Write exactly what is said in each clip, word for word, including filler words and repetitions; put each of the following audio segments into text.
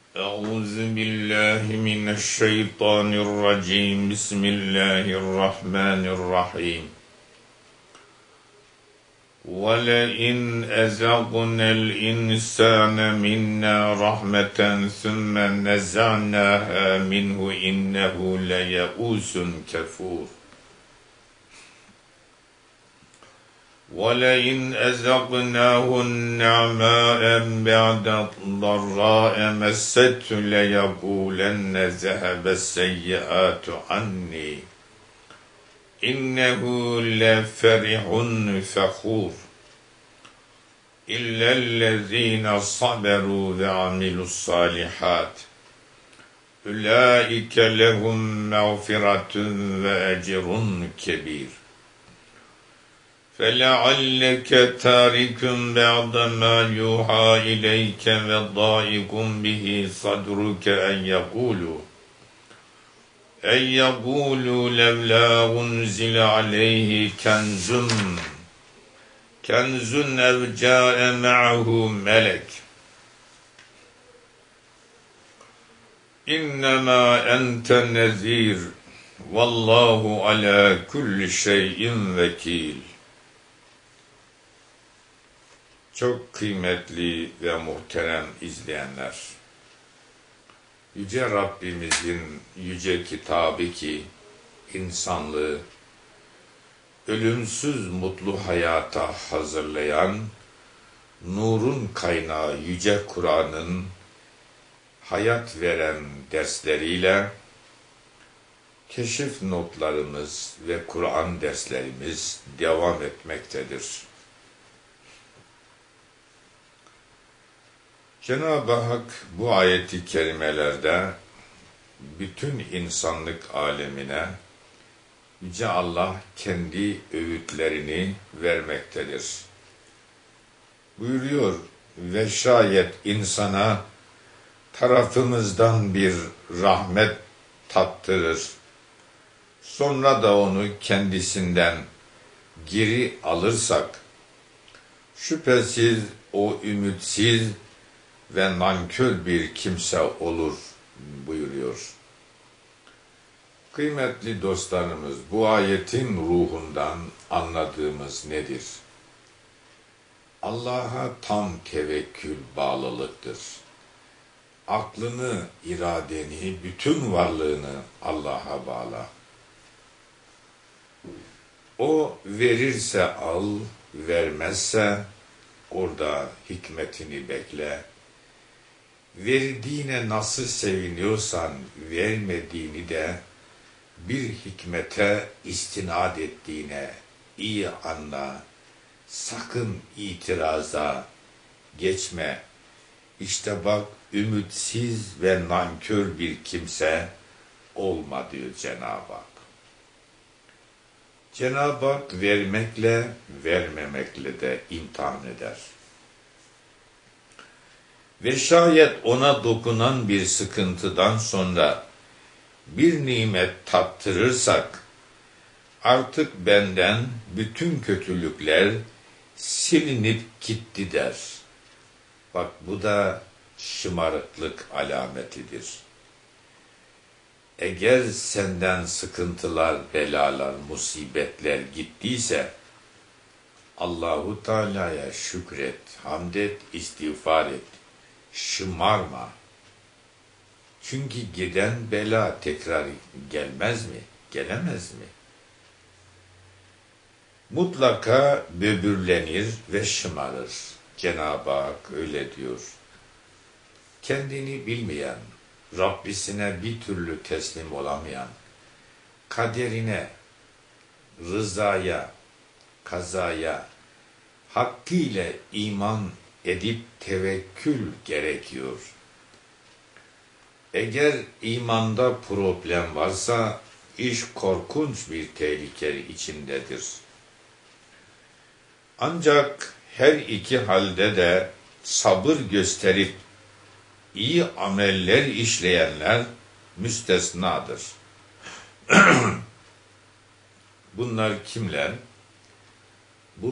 Euzu billahi mineşşeytanirracim. Bismillahirrahmanirrahim. Ve le in ezaqna'l insane minna rahmeten sümme neza'naha minhu innehu leyeusun kefur. وَلَئِنْ أَذَقْنَاهُ النَّعْمَاءَ بَعْدَ ضَرَّاءَ مَسَّتْهُ لَيَقُولَنَّ ذَهَبَ السَّيِّئَاتُ عَنِّي إِنَّهُ لَفَرِحٌ فَخُورٌ إِلَّا الَّذِينَ صَبَرُوا وَعَمِلُوا الصَّالِحَاتِ أُولَٰئِكَ لَهُمْ مَغْفِرَةٌ وَأَجْرٌ كَبِيرٌ فَلَعَلَّكَ تَارِكٌ بَعْضَ مَا يُوحَىٰ إِلَيْكَ وَضَائِقٌ بِهِ صَدْرُكَ أَن يَقُولُوا أَن يَقُولُوا لَوْلَا أُنزِلَ عَلَيْهِ كَنزٌ كَنزٌ أَوْ جَاءَ مَعَهُ مَلَكٌ إِنَّمَا أَنتَ نَذِيرٌ وَاللّٰهُ عَلَى كُلِّ شَيْءٍ وَكِيلٌ. Çok kıymetli ve muhterem izleyenler, Yüce Rabbimizin yüce kitabı ki insanlığı ölümsüz mutlu hayata hazırlayan nurun kaynağı yüce Kur'an'ın hayat veren dersleriyle keşif notlarımız ve Kur'an derslerimiz devam etmektedir. Cenab-ı Hak bu ayeti kerimelerde bütün insanlık alemine Yüce Allah kendi öğütlerini vermektedir. Buyuruyor ve şayet insana tarafımızdan bir rahmet tattırır, sonra da onu kendisinden geri alırsak, şüphesiz o ümitsiz ve nankör bir kimse olur buyuruyor. Kıymetli dostlarımız, bu ayetin ruhundan anladığımız nedir? Allah'a tam tevekkül bağlılıktır. Aklını, iradeni, bütün varlığını Allah'a bağla. O verirse al, vermezse orada hikmetini bekle. Verdiğine nasıl seviniyorsan vermediğini de bir hikmete istinad ettiğine iyi anla. Sakın itiraza geçme. İşte bak, ümitsiz ve nankör bir kimse olma diyor Cenab-ı Hak. Cenab-ı Hak vermekle vermemekle de imtihan eder. Ve şayet ona dokunan bir sıkıntıdan sonra bir nimet tattırırsak, artık benden bütün kötülükler silinip gitti der. Bak, bu da şımarıklık alametidir. Eğer senden sıkıntılar, belalar, musibetler gittiyse, Allahu Teala'ya şükret, hamd et, istiğfar et. Şımarma. Çünkü giden bela tekrar gelmez mi? Gelemez mi? Mutlaka böbürlenir ve şımarır. Cenab-ı Hak öyle diyor. Kendini bilmeyen, Rabbisine bir türlü teslim olamayan, kaderine, rızaya, kazaya, hakkıyla iman edip tevekkül gerekiyor. Eğer imanda problem varsa iş korkunç bir tehlike içindedir. Ancak her iki halde de sabır gösterip iyi ameller işleyenler müstesnadır. Bunlar kimler?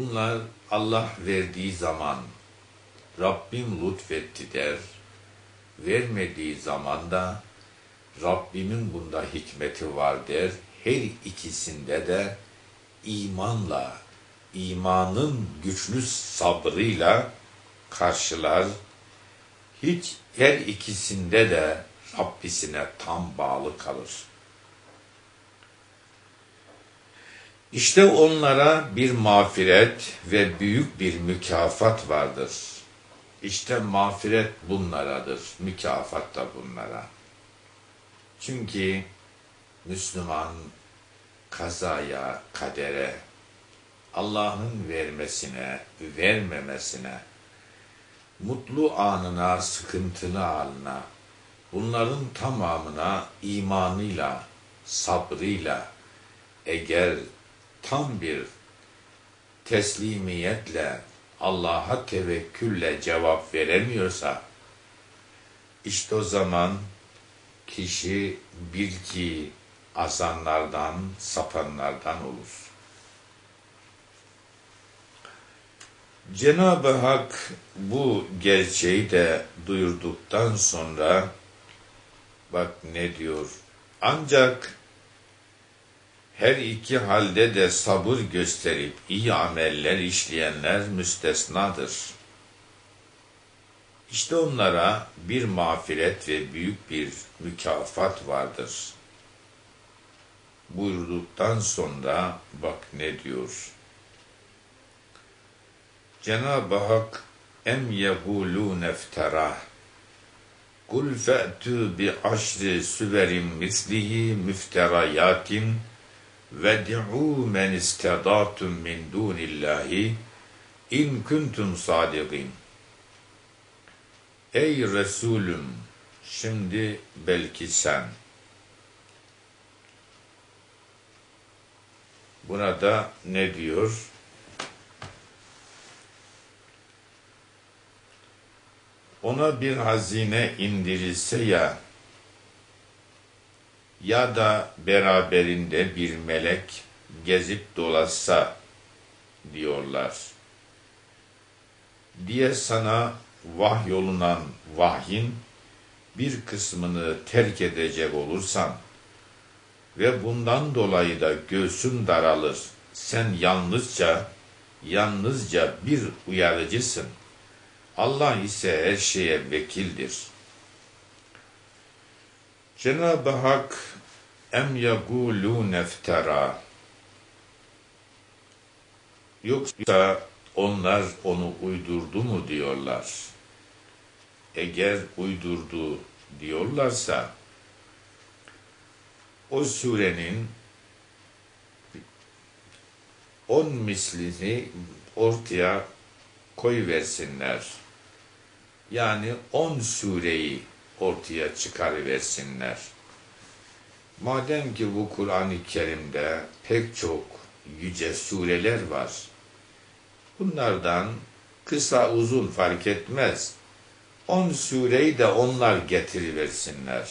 Bunlar Allah verdiği zaman Rabbim lütfetti der, vermediği zaman da Rabbimin bunda hikmeti var der. Her ikisinde de imanla, imanın güçlü sabrıyla karşılar. Hiç her ikisinde de Rabbisine tam bağlı kalır. İşte onlara bir mağfiret ve büyük bir mükafat vardır. İşte mağfiret bunlaradır, mükafat da bunlara. Çünkü Müslüman kazaya, kadere, Allah'ın vermesine, vermemesine, mutlu anına, sıkıntılı anına, bunların tamamına imanıyla, sabrıyla, eğer tam bir teslimiyetle, Allah'a tevekkülle cevap veremiyorsa, işte o zaman kişi bil ki azanlardan, sapanlardan olur. Cenab-ı Hak bu gerçeği de duyurduktan sonra bak ne diyor? Ancak her iki halde de sabır gösterip iyi ameller işleyenler müstesnadır. İşte onlara bir mağfiret ve büyük bir mükafat vardır. Buyurduktan sonra bak ne diyor? Cenab-ı Hak em yegulû nefterah kul fe'tû bi aşri süverin mislihi müfterayatin ve di'û men istedâtum min dûnillâhi in kuntum sâdigîn. Ey Resulüm, şimdi belki sen. Burada ne diyor? Ona bir hazine indirilse ya, ya da beraberinde bir melek gezip dolaşsa diyorlar. Diye sana vahyolunan vahyin bir kısmını terk edecek olursan ve bundan dolayı da göğsün daralır, sen yalnızca, yalnızca bir uyarıcısın. Allah ise her şeye vekildir. Cenab-ı Hak em yegulû neftera, yoksa onlar onu uydurdu mu diyorlar. Eğer uydurdu diyorlarsa o surenin on mislini ortaya koyversinler. Yani on sureyi ortaya çıkarıversinler. Madem ki bu Kur'an-ı Kerim'de pek çok yüce sureler var, bunlardan kısa uzun fark etmez, on sureyi de onlar getiriversinler.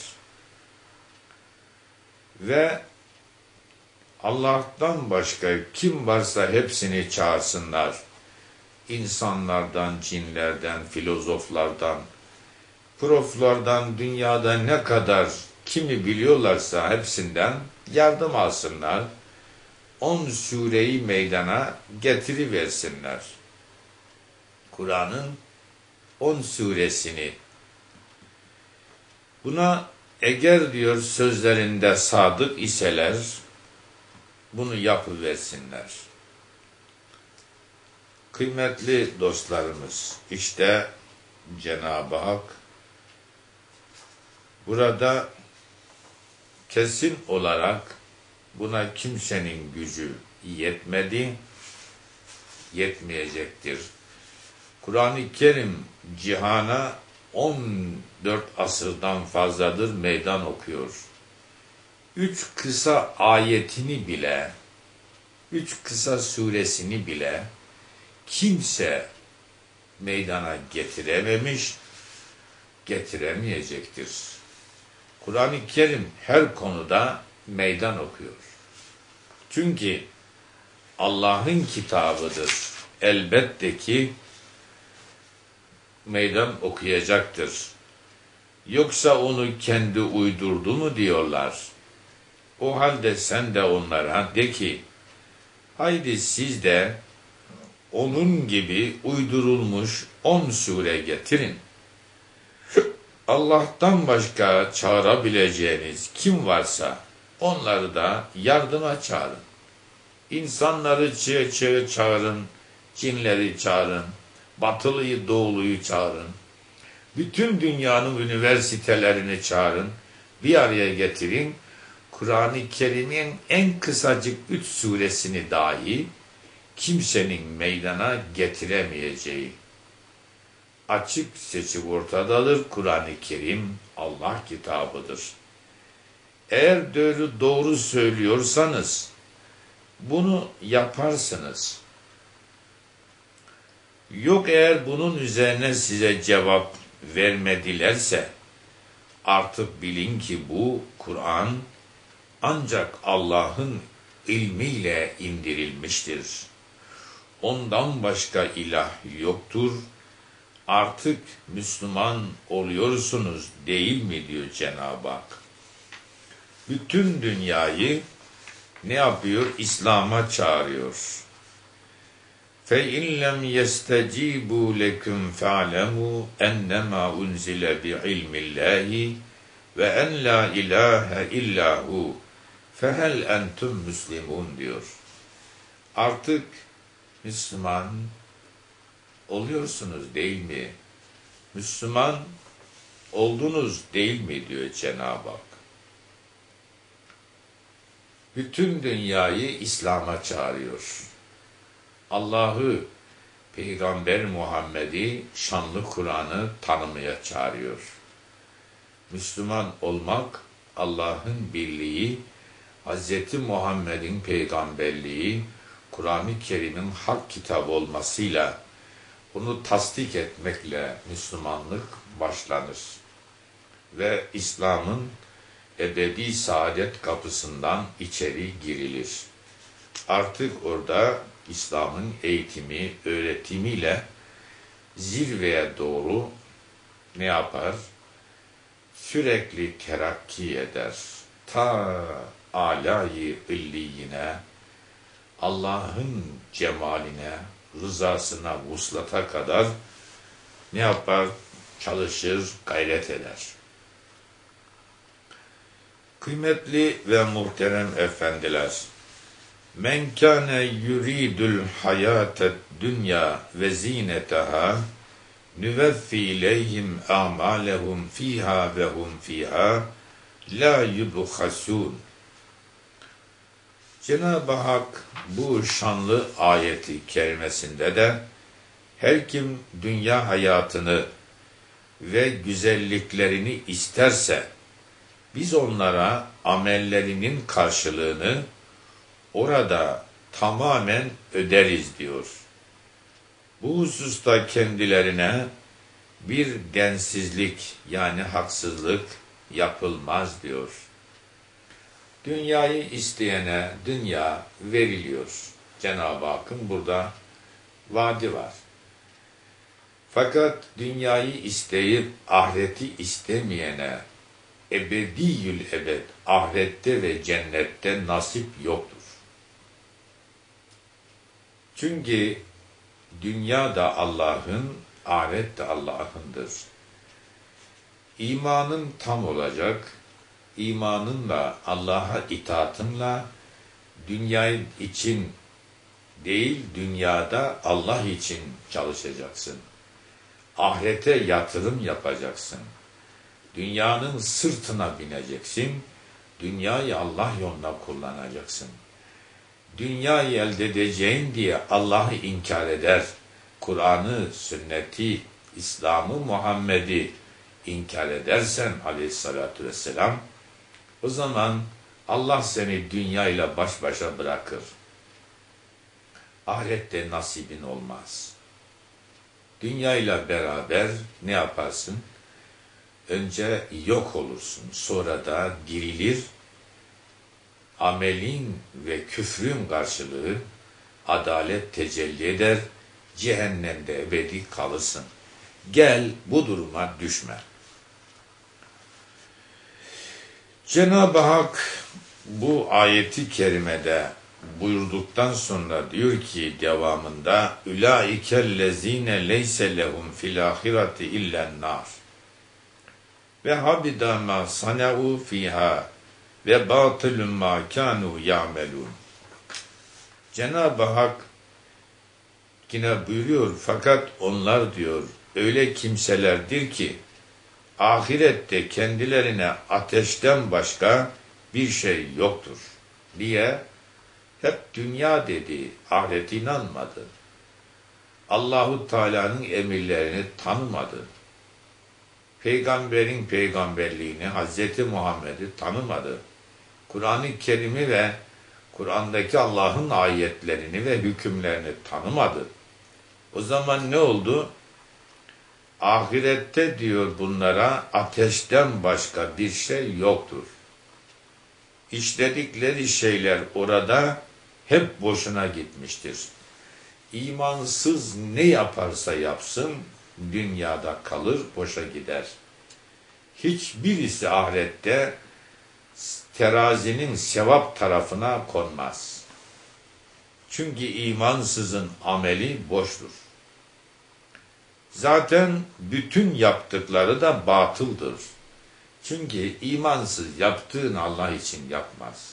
Ve Allah'tan başka kim varsa hepsini çağırsınlar. İnsanlardan, cinlerden, filozoflardan, proflardan, dünyada ne kadar kimi biliyorlarsa hepsinden yardım alsınlar. On sureyi meydana getiriversinler. Kur'an'ın on suresini. Buna eğer diyor sözlerinde sadık iseler bunu yapıversinler. Kıymetli dostlarımız, işte Cenab-ı Hak burada kesin olarak buna kimsenin gücü yetmedi, yetmeyecektir. Kur'an-ı Kerim cihana on dört asırdan fazladır meydan okuyor. Üç kısa ayetini bile, üç kısa suresini bile kimse meydana getirememiş, getiremeyecektir. Kur'an-ı Kerim her konuda meydan okuyor. Çünkü Allah'ın kitabıdır. Elbette ki meydan okuyacaktır. Yoksa onu kendi uydurdu mu diyorlar. O halde sen de onlara de ki, haydi siz de onun gibi uydurulmuş on sure getirin. Allah'tan başka çağırabileceğiniz kim varsa onları da yardıma çağırın. İnsanları çığ çığ çağırın, cinleri çağırın, batılıyı doğuluyu çağırın. Bütün dünyanın üniversitelerini çağırın, bir araya getirin. Kur'an-ı Kerim'in en kısacık üç suresini dahi kimsenin meydana getiremeyeceği açık seçik ortadadır. Kur'an-ı Kerim Allah kitabıdır. Eğer doğru, doğru söylüyorsanız bunu yaparsınız. Yok eğer bunun üzerine size cevap vermedilerse artık bilin ki bu Kur'an ancak Allah'ın ilmiyle indirilmiştir. Ondan başka ilah yoktur. Artık Müslüman oluyorsunuz değil mi diyor Cenab-ı Hak. Bütün dünyayı ne yapıyor? İslam'a çağırıyor. فَاِنْ لَمْ يَسْتَجِيبُوا لَكُمْ فَاعْلَمُوا اَنَّمَا اُنْزِلَ بِعِلْمِ اللّٰهِ وَاَنْ لَا اِلَٰهَ اِلَّا هُ فَهَلْ اَنْتُمْ مُسْلِمُونَ diyor. Artık Müslüman oluyorsunuz değil mi? Müslüman oldunuz değil mi diyor Cenab-ı Hak. Bütün dünyayı İslam'a çağırıyor. Allah'ı, Peygamber Muhammed'i, şanlı Kur'an'ı tanımaya çağırıyor. Müslüman olmak, Allah'ın birliği, Hz. Muhammed'in peygamberliği, Kur'an-ı Kerim'in hak kitabı olmasıyla, onu tasdik etmekle Müslümanlık başlanır. Ve İslam'ın ebedi saadet kapısından içeri girilir. Artık orada İslam'ın eğitimi, öğretimiyle zirveye doğru ne yapar? Sürekli terakki eder. Ta âlâ-i illiyine, Allah'ın cemaline, rızasına, vuslata kadar ne yapar? Çalışır, gayret eder. Kıymetli ve muhterem efendiler, men kâne yuridul hayâted dünya ve zîneteha nüveffi ileyhim a'mâlehum fîhâ ve hum fîhâ la yubhasûn. Cenab-ı Hak bu şanlı ayeti kerimesinde de her kim dünya hayatını ve güzelliklerini isterse biz onlara amellerinin karşılığını orada tamamen öderiz diyor. Bu hususta kendilerine bir densizlik yani haksızlık yapılmaz diyor. Dünyayı isteyene dünya veriliyor. Cenab-ı Hakk'ın burada vaadi var. Fakat dünyayı isteyip ahireti istemeyene ebediyül ebed, ahirette ve cennette nasip yoktur. Çünkü dünya da Allah'ın, ahiret de Allah'ındır. İmanın tam olacak, imanınla, Allah'a itaatınla, dünya için değil, dünyada Allah için çalışacaksın. Ahirete yatırım yapacaksın. Dünyanın sırtına bineceksin, dünyayı Allah yolunda kullanacaksın. Dünyayı elde edeceğin diye Allah'ı inkar eder, Kur'an'ı, sünneti, İslam'ı, Muhammed'i inkar edersen aleyhissalatü vesselam, o zaman Allah seni dünyayla baş başa bırakır. Ahirette nasibin olmaz. Dünyayla beraber ne yaparsın? Önce yok olursun, sonra da dirilir. Amelin ve küfrün karşılığı adalet tecelli eder, cehennemde ebedi kalırsın. Gel bu duruma düşme. Cenab-ı Hak bu ayeti kerimede buyurduktan sonra diyor ki devamında ulaikellezine leyse lehum fil ahireti illen nar ve habida ma sanau fiha ve batilun ma kanu ya'melun. Cenab-ı Hak yine buyuruyor fakat onlar diyor öyle kimselerdir ki ahirette kendilerine ateşten başka bir şey yoktur diye hep dünya dedi, ahirete inanmadı. Allahu Teala'nın emirlerini tanımadı. Peygamberin peygamberliğini, Hazreti Muhammed'i tanımadı. Kur'an-ı Kerim'i ve Kur'an'daki Allah'ın ayetlerini ve hükümlerini tanımadı. O zaman ne oldu? Ahirette diyor bunlara ateşten başka bir şey yoktur. İşledikleri şeyler orada hep boşuna gitmiştir. İmansız ne yaparsa yapsın dünyada kalır, boşa gider. Hiçbirisi ahirette terazinin sevap tarafına konmaz. Çünkü imansızın ameli boştur. Zaten bütün yaptıkları da batıldır. Çünkü imansız yaptığını Allah için yapmaz.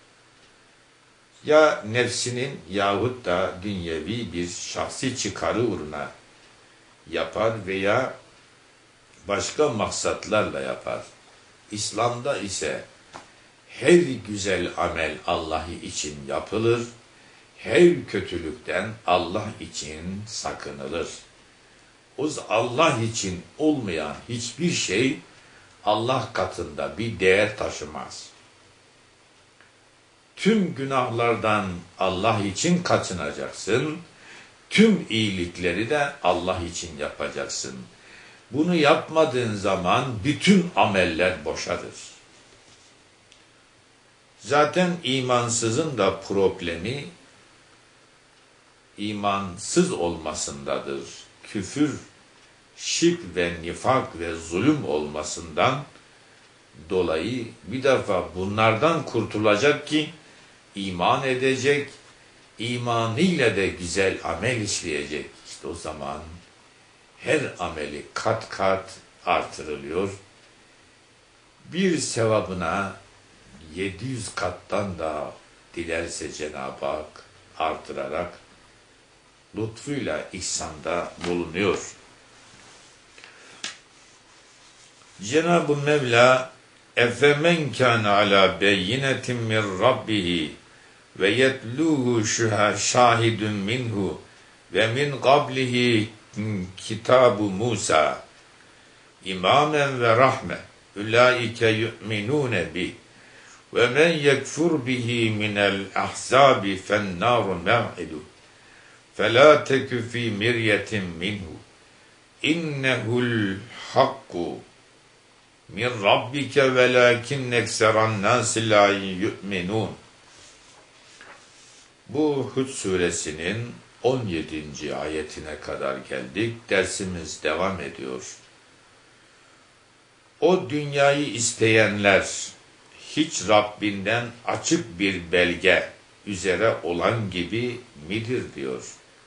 Ya nefsinin yahut da dünyevi bir şahsi çıkarı uğruna yapar veya başka maksatlarla yapar. İslam'da ise her güzel amel Allah için yapılır, her kötülükten Allah için sakınılır. O Allah için olmayan hiçbir şey Allah katında bir değer taşımaz. Tüm günahlardan Allah için kaçınacaksın, tüm iyilikleri de Allah için yapacaksın. Bunu yapmadığın zaman bütün ameller boşadır. Zaten imansızın da problemi imansız olmasındadır. Küfür, şirk ve nifak ve zulüm olmasından dolayı bir defa bunlardan kurtulacak ki iman edecek, imanıyla da güzel amel işleyecek. İşte o zaman her ameli kat kat artırılıyor. Bir sevabına yedi yüz kattan da dilerse Cenab-ı Hak artırarak lütfuyla ihsanda bulunuyor. Cenab-ı Mevla efemen kâne alâ beyinetin min rabbihi ve yetluhu şahidun minhu ve min qablihi kitabu Musa imamen ve rahme ulaike yu'minûne bih ve men yekfur bihi minel ahzabi fennâru mev'idu felâ tekü fî miryetin minhu innehul hakku min rabbike velâkin ekseran nâsi lâ yu'minûn. Bu Hud suresinin on yedinci ayetine kadar geldik. Dersimiz devam ediyor. O dünyayı isteyenler hiç Rabbinden açık bir belge üzere olan gibi midir diyor.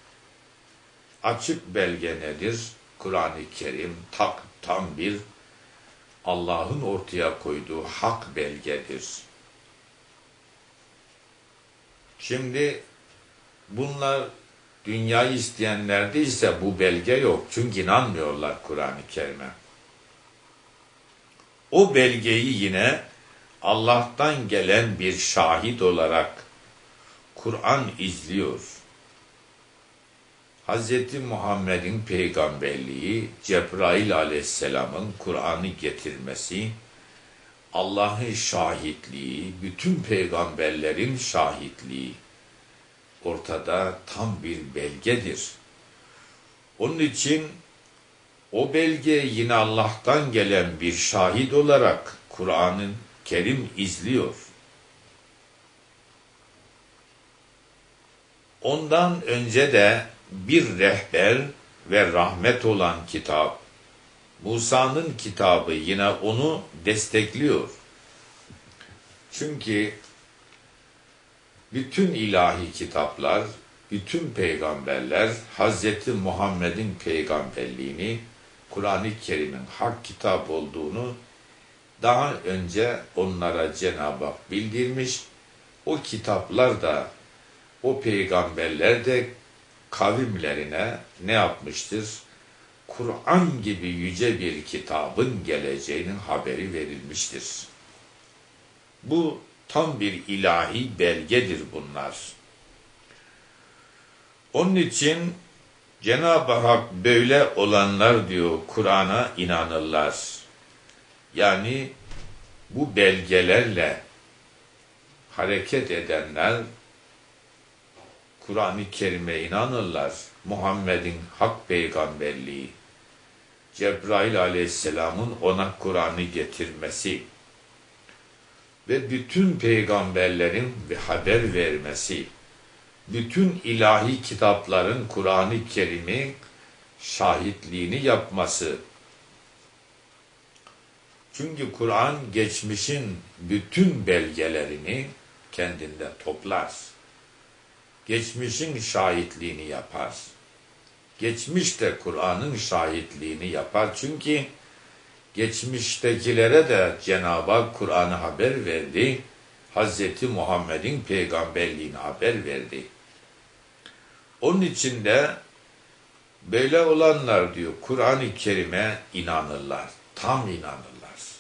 Açık belge nedir? Kur'an-ı Kerim tak, tam bir Allah'ın ortaya koyduğu hak belgedir. Şimdi bunlar dünyayı isteyenlerde ise bu belge yok. Çünkü inanmıyorlar Kur'an-ı Kerim'e. O belgeyi yine Allah'tan gelen bir şahit olarak Kur'an izliyor. Hazreti Muhammed'in peygamberliği, Cebrail aleyhisselamın Kur'an'ı getirmesi, Allah'ın şahitliği, bütün peygamberlerin şahitliği ortada tam bir belgedir. Onun için o belge yine Allah'tan gelen bir şahit olarak Kur'an-ı Kerim izliyor. Ondan önce de bir rehber ve rahmet olan kitap, Musa'nın kitabı yine onu destekliyor. Çünkü bütün ilahi kitaplar, bütün peygamberler Hazreti Muhammed'in peygamberliğini, Kur'an-ı Kerim'in hak kitap olduğunu daha önce onlara Cenab-ı Hak bildirmiş. O kitaplar da, o peygamberler de kavimlerine ne yapmıştır? Kur'an gibi yüce bir kitabın geleceğinin haberi verilmiştir. Bu tam bir ilahi belgedir bunlar. Onun için Cenab-ı Hak böyle olanlar diyor Kur'an'a inanırlar. Yani bu belgelerle hareket edenler Kur'an-ı Kerim'e inanırlar. Muhammed'in hak peygamberliği, Cebrail aleyhisselamın ona Kur'an'ı getirmesi ve bütün peygamberlerin bir haber vermesi, bütün ilahi kitapların Kur'an-ı Kerim'i şahitliğini yapması. Çünkü Kur'an geçmişin bütün belgelerini kendinde toplar. Geçmişin şahitliğini yapar. Geçmiş de Kur'an'ın şahitliğini yapar. Çünkü geçmiştekilere de Cenab-ı Hak Kur'an'ı haber verdi. Hazreti Muhammed'in peygamberliğini haber verdi. Onun için de böyle olanlar diyor Kur'an-ı Kerim'e inanırlar. Tam inanırlar.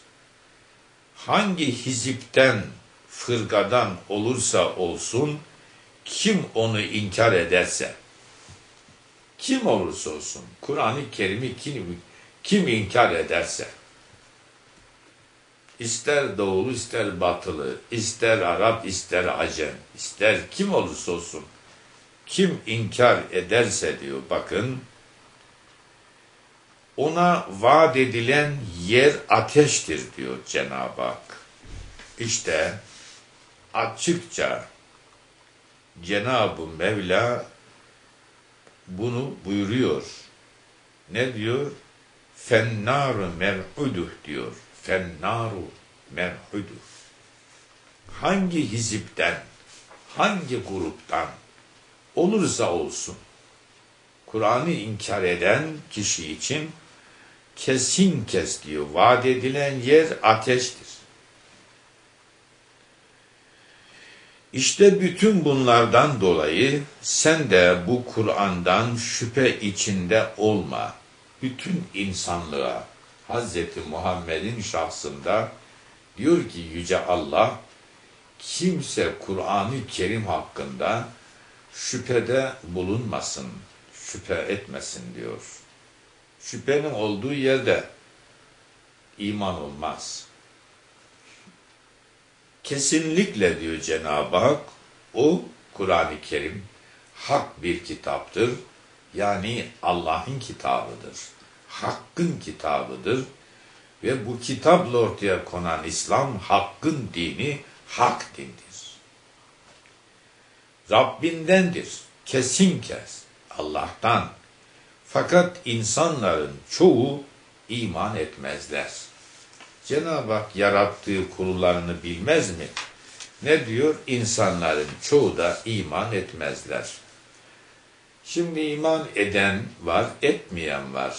Hangi hizipten, fırkadan olursa olsun, kim onu inkar ederse, kim olursa olsun, Kur'an-ı Kerim'i kim, kim inkar ederse, ister doğulu, ister batılı, ister Arap, ister Acem, ister kim olursa olsun, kim inkar ederse diyor, bakın, ona vaat edilen yer ateştir diyor Cenab-ı Hak. İşte açıkça Cenab-ı Mevla bunu buyuruyor. Ne diyor? Fennâru mer'uduh diyor. Fennâru mer'uduh. Hangi hizipten, hangi gruptan olursa olsun, Kur'an'ı inkar eden kişi için kesin kes diyor. Vaat edilen yer ateştir. İşte bütün bunlardan dolayı sen de bu Kur'an'dan şüphe içinde olma. Bütün insanlığa Hazreti Muhammed'in şahsında diyor ki Yüce Allah, kimse Kur'an-ı Kerim hakkında şüphede bulunmasın, şüphe etmesin diyor. Şüphenin olduğu yerde iman olmaz. Kesinlikle diyor Cenab-ı Hak, o Kur'an-ı Kerim hak bir kitaptır. Yani Allah'ın kitabıdır. Hakkın kitabıdır. Ve bu kitapla ortaya konan İslam, hakkın dini, hak dindir. Rabbindendir. Kesin kes. Allah'tan. Fakat insanların çoğu iman etmezler. Cenab-ı Hak yarattığı kullarını bilmez mi? Ne diyor? İnsanların çoğu da iman etmezler. Şimdi iman eden var, etmeyen var.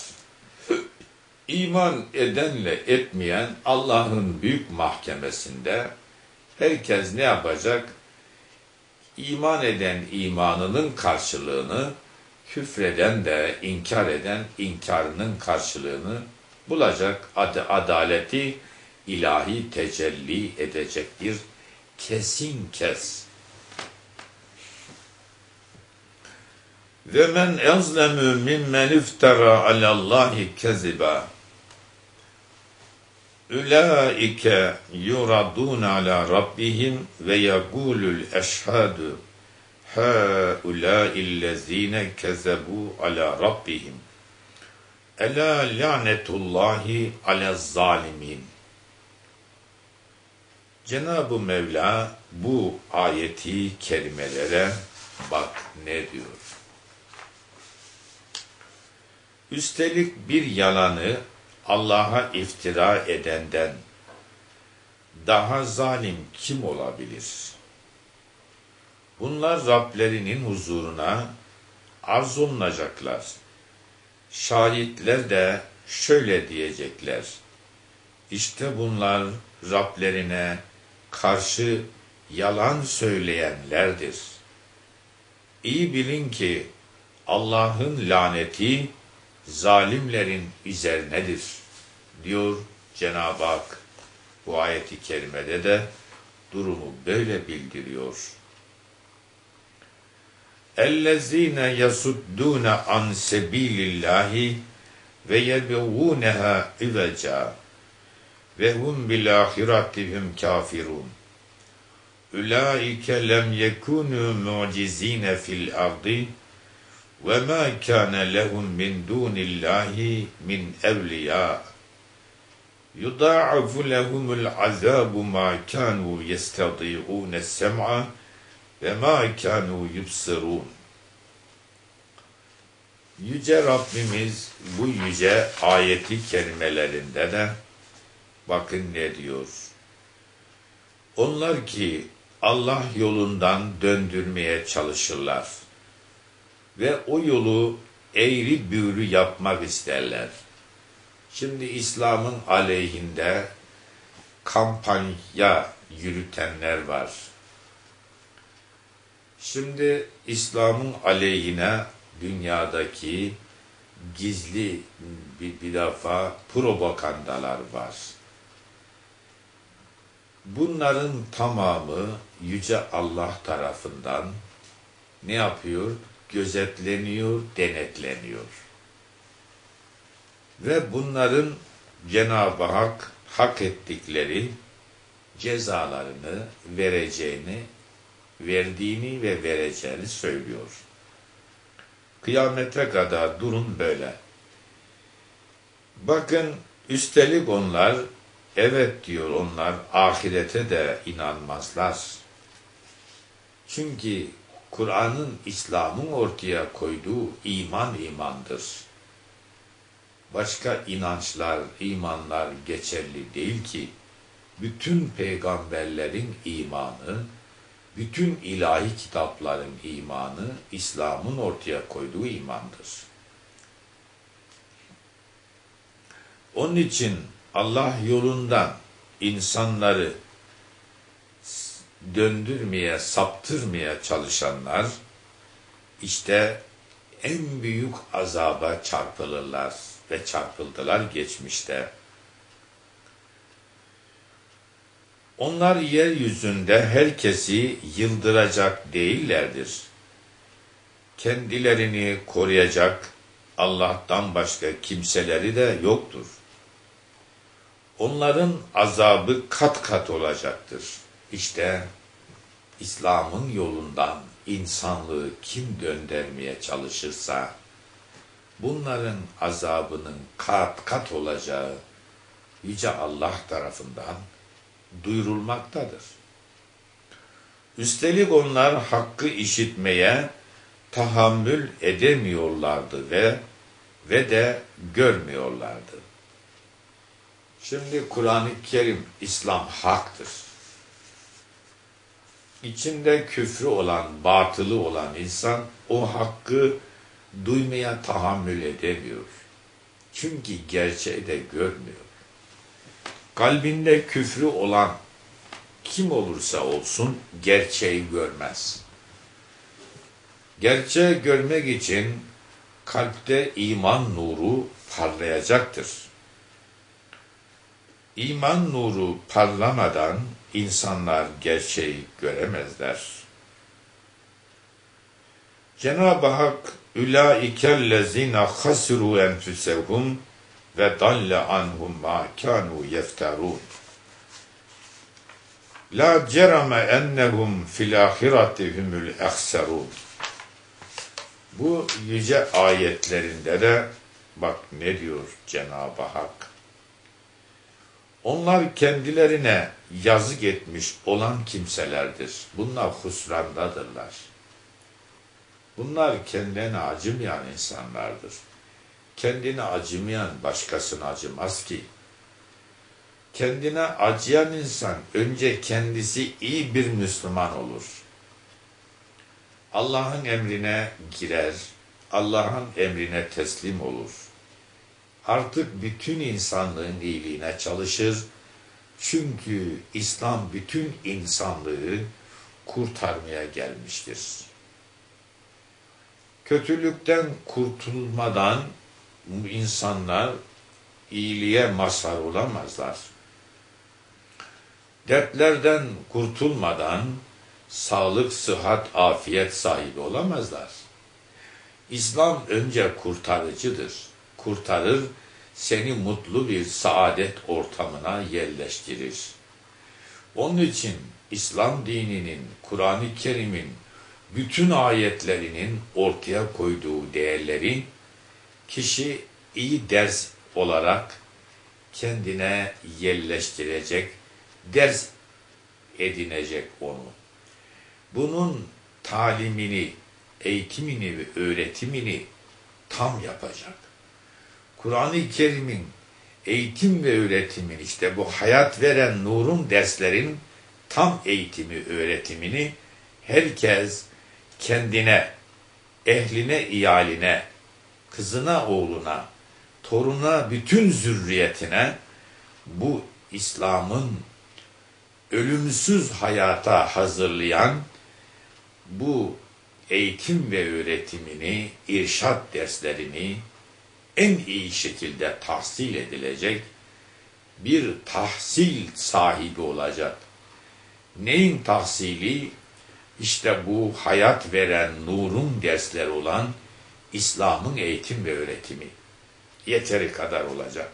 İman edenle etmeyen Allah'ın büyük mahkemesinde herkes ne yapacak? İman eden imanının karşılığını, küfreden de inkar eden inkarının karşılığını bulacak. Ad adaleti ilahi tecelli edecektir. Kesin kes. Ve men ezlemü mimmen iftara alallahi keziba. Ulaike yuradun ala rabbihim ve yegulul eşhadu haulaillezine kezebu ala rabbihim. Ela lanetullahi ala zalimin. Cenab-ı Mevla bu ayeti kerimelere bak ne diyor. Üstelik bir yalanı Allah'a iftira edenden, daha zalim kim olabilir? Bunlar Rablerinin huzuruna arz olunacaklar. Şahitler de şöyle diyecekler: İşte bunlar Rablerine karşı yalan söyleyenlerdir. İyi bilin ki Allah'ın laneti zalimlerin üzerinedir diyor Cenab-ı Hak. Bu ayet-i kerimede de durumu böyle bildiriyor. اَلَّذ۪ينَ يَسُدُّونَ عَنْ سَب۪يلِ اللّٰهِ وَيَبْغُونَهَا اِوَجًا وَهُمْ بِالْآخِرَةِ هُمْ كَافِرُونَ اُولَٰئِكَ لَمْ يَكُونُوا مُعْجِز۪ينَ فِي الْأَرْضِ وَمَا كَانَ لَهُمْ مِنْ دُونِ اللّٰهِ مِنْ اَوْلِيَاءَ يُضَاعَفُ لَهُمُ الْعَذَابُ مَا كَانُوا يَسْتَطِيعُونَ السَّمْعَ وَمَا كَانُوا يُبْصِرُونَ. Yüce Rabbimiz bu yüce ayeti kerimelerinde de bakın ne diyor. Onlar ki Allah yolundan döndürmeye çalışırlar ve o yolu eğri büğrü yapmak isterler. Şimdi İslam'ın aleyhinde kampanya yürütenler var. Şimdi İslam'ın aleyhine dünyadaki gizli bir, bir defa propagandalar var. Bunların tamamı Yüce Allah tarafından ne yapıyor? Gözetleniyor, denetleniyor. Ve bunların Cenab-ı Hak hak ettikleri cezalarını vereceğini, verdiğini ve vereceğini söylüyor. Kıyamete kadar durum böyle. Bakın üstelik onlar, evet diyor onlar, ahirete de inanmazlar. Çünkü Kur'an'ın, İslam'ın ortaya koyduğu iman imandır. Başka inançlar, imanlar geçerli değil ki. Bütün peygamberlerin imanı, bütün ilahi kitapların imanı, İslam'ın ortaya koyduğu imandır. Onun için Allah yolundan insanları döndürmeye, saptırmaya çalışanlar, işte en büyük azaba çarpılırlar ve çarpıldılar geçmişte. Onlar yeryüzünde herkesi yıldıracak değillerdir. Kendilerini koruyacak Allah'tan başka kimseleri de yoktur. Onların azabı kat kat olacaktır. İşte İslam'ın yolundan insanlığı kim döndürmeye çalışırsa, bunların azabının kat kat olacağı Yüce Allah tarafından duyurulmaktadır. Üstelik onlar hakkı işitmeye tahammül edemiyorlardı ve ve de görmüyorlardı. Şimdi Kur'an-ı Kerim, İslam haktır. İçinde küfrü olan, batılı olan insan o hakkı duymaya tahammül edemiyor. Çünkü gerçeği de görmüyor. Kalbinde küfrü olan kim olursa olsun gerçeği görmez. Gerçeği görmek için kalpte iman nuru parlayacaktır. İman nuru parlamadan insanlar gerçeği göremezler. Cenab-ı Hak ulaikellezine hasiru enfusehum ve dalle anhum ma kanu yefterun. La cerame ennehum fil ahireti humul ehserun. Bu yüce ayetlerinde de bak ne diyor Cenab-ı Hak. Onlar kendilerine yazık etmiş olan kimselerdir. Bunlar husrandadırlar. Bunlar kendine acımayan insanlardır. Kendine acımayan başkasına acımaz ki. Kendine acıyan insan önce kendisi iyi bir Müslüman olur. Allah'ın emrine girer, Allah'ın emrine teslim olur. Artık bütün insanlığın iyiliğine çalışır. Çünkü İslam bütün insanlığı kurtarmaya gelmiştir. Kötülükten kurtulmadan insanlar iyiliğe mazhar olamazlar. Dertlerden kurtulmadan sağlık, sıhhat, afiyet sahibi olamazlar. İslam önce kurtarıcıdır. Kurtarır, seni mutlu bir saadet ortamına yerleştirir. Onun için İslam dininin, Kur'an-ı Kerim'in bütün ayetlerinin ortaya koyduğu değerleri kişi iyi ders olarak kendine yerleştirecek, ders edinecek onu. Bunun talimini, eğitimini ve öğretimini tam yapacak. Kur'an-ı Kerim'in eğitim ve öğretimin, işte bu hayat veren nurun derslerin tam eğitimi, öğretimini herkes kendine, ehline, iyaline, kızına, oğluna, toruna, bütün zürriyetine bu İslam'ın ölümsüz hayata hazırlayan bu eğitim ve öğretimini, irşad derslerini en iyi şekilde tahsil edilecek bir tahsil sahibi olacak. Neyin tahsili? İşte bu hayat veren nurun dersleri olan İslam'ın eğitim ve öğretimi. Yeteri kadar olacak.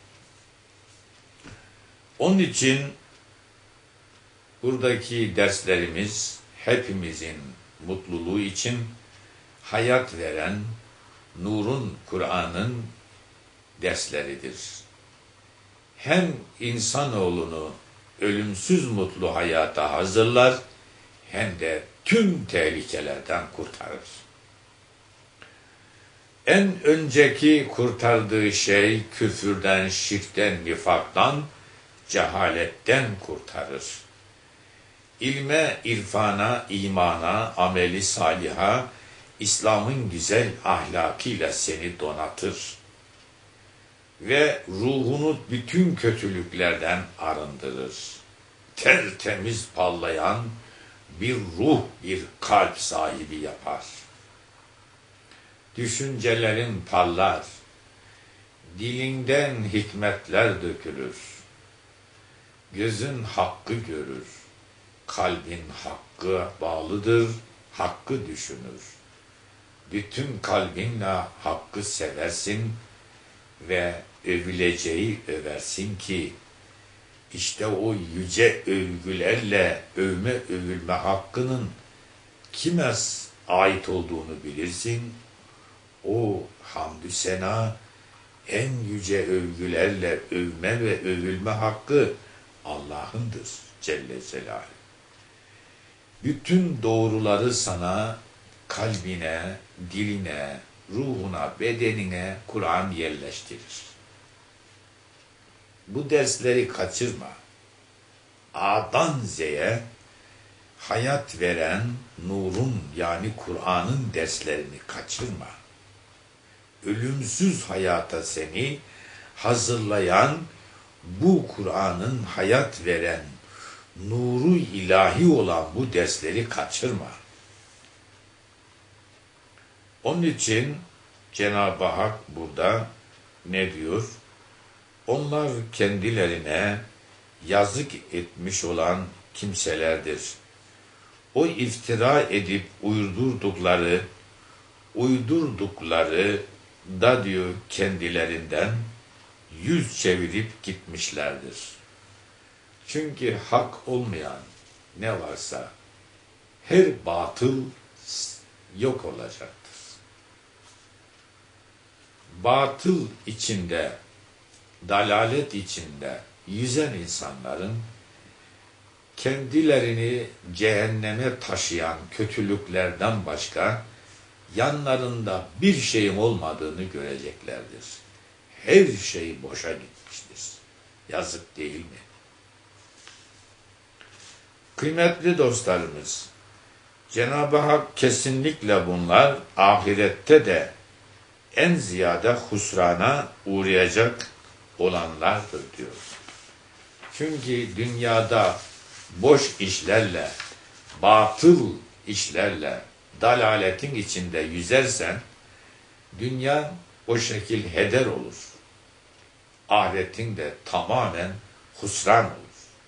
Onun için buradaki derslerimiz hepimizin mutluluğu için hayat veren nurun, Kur'an'ın dersleridir. Hem insanoğlunu ölümsüz mutlu hayata hazırlar, hem de tüm tehlikelerden kurtarır. En önceki kurtardığı şey küfürden, şirkten, nifaktan, cehaletten kurtarır. İlme, irfana, imana, ameli saliha, İslam'ın güzel ahlakıyla seni donatır ve ruhunu bütün kötülüklerden arındırır. Tertemiz parlayan bir ruh, bir kalp sahibi yapar. Düşüncelerin parlar, dilinden hikmetler dökülür, gözün hakkı görür, kalbin hakkı bağlıdır, hakkı düşünür. Bütün kalbinle hakkı seversin ve övüleceği översin ki, işte o yüce övgülerle övme övülme hakkının kime ait olduğunu bilirsin. O hamdü sena, en yüce övgülerle övme ve övülme hakkı Allah'ındır Celle Celaluhu. Bütün doğruları sana, kalbine, diline, ruhuna, bedenine Kur'an yerleştirir. Bu dersleri kaçırma. A'dan Z'ye hayat veren nurun, yani Kur'an'ın derslerini kaçırma. Ölümsüz hayata seni hazırlayan bu Kur'an'ın hayat veren nuru ilahi olan bu dersleri kaçırma. Onun için Cenab-ı Hak burada ne diyor? Onlar kendilerine yazık etmiş olan kimselerdir. O iftira edip uydurdukları, uydurdukları da diyor kendilerinden yüz çevirip gitmişlerdir. Çünkü hak olmayan ne varsa her batıl yok olacaktır. Batıl içinde, dalalet içinde yüzen insanların kendilerini cehenneme taşıyan kötülüklerden başka yanlarında bir şeyin olmadığını göreceklerdir. Her şey boşa gitmiştir. Yazık değil mi? Kıymetli dostlarımız, Cenab-ı Hak kesinlikle bunlar ahirette de en ziyade husrana uğrayacak olanlardır diyor. Çünkü dünyada boş işlerle, batıl işlerle, dalaletin içinde yüzersen, dünya o şekil heder olur. Ahiretin de tamamen husran olur.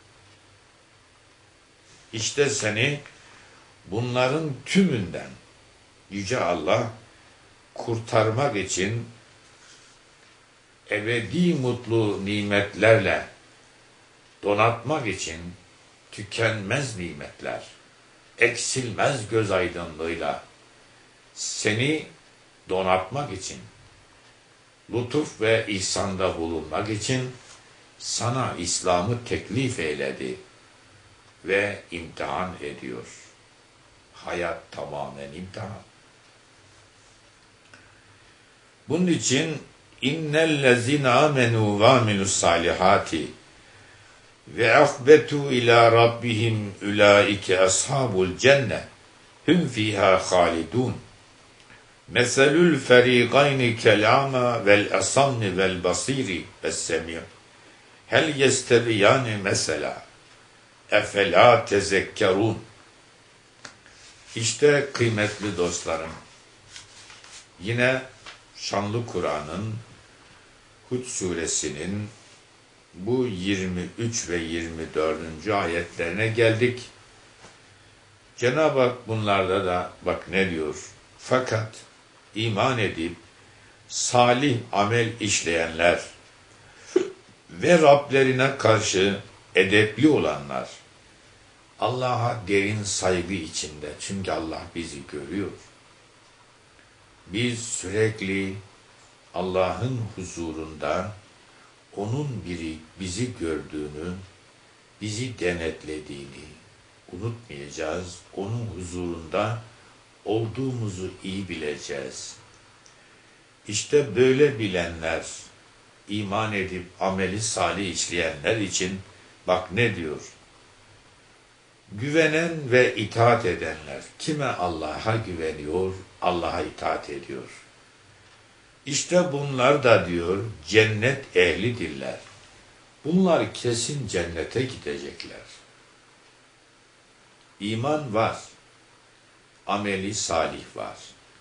İşte seni bunların tümünden Yüce Allah kurtarmak için ebedi mutlu nimetlerle donatmak için tükenmez nimetler, eksilmez göz aydınlığıyla seni donatmak için, lütuf ve ihsanda bulunmak için sana İslam'ı teklif eyledi ve imtihan ediyor. Hayat tamamen imtihan. Bunun için innellezine amenu ve amilus salihati ve ahbetu ila rabbihim ulaike ashabul cennet hum fiha halidun. Meselul ferikayni kelama vel asamni vel basiri ves semi' hel yesteviyani mesela efela tezekkerun. İşte kıymetli dostlarım, yine şanlı Kur'an'ın Hud suresinin bu yirmi üç ve yirmi dördüncü ayetlerine geldik. Cenab-ı Hak bunlarda da bak ne diyor? Fakat iman edip salih amel işleyenler ve Rablerine karşı edepli olanlar Allah'a derin saygı içinde, çünkü Allah bizi görüyor. Biz sürekli Allah'ın huzurunda onun biri bizi gördüğünü, bizi denetlediğini unutmayacağız. Onun huzurunda olduğumuzu iyi bileceğiz. İşte böyle bilenler, iman edip ameli salih işleyenler için bak ne diyor? Güvenen ve itaat edenler, kime Allah'a güveniyor, Allah'a itaat ediyor. İşte bunlar da diyor cennet ehlidirler. Bunlar kesin cennete gidecekler. İman var, ameli salih var.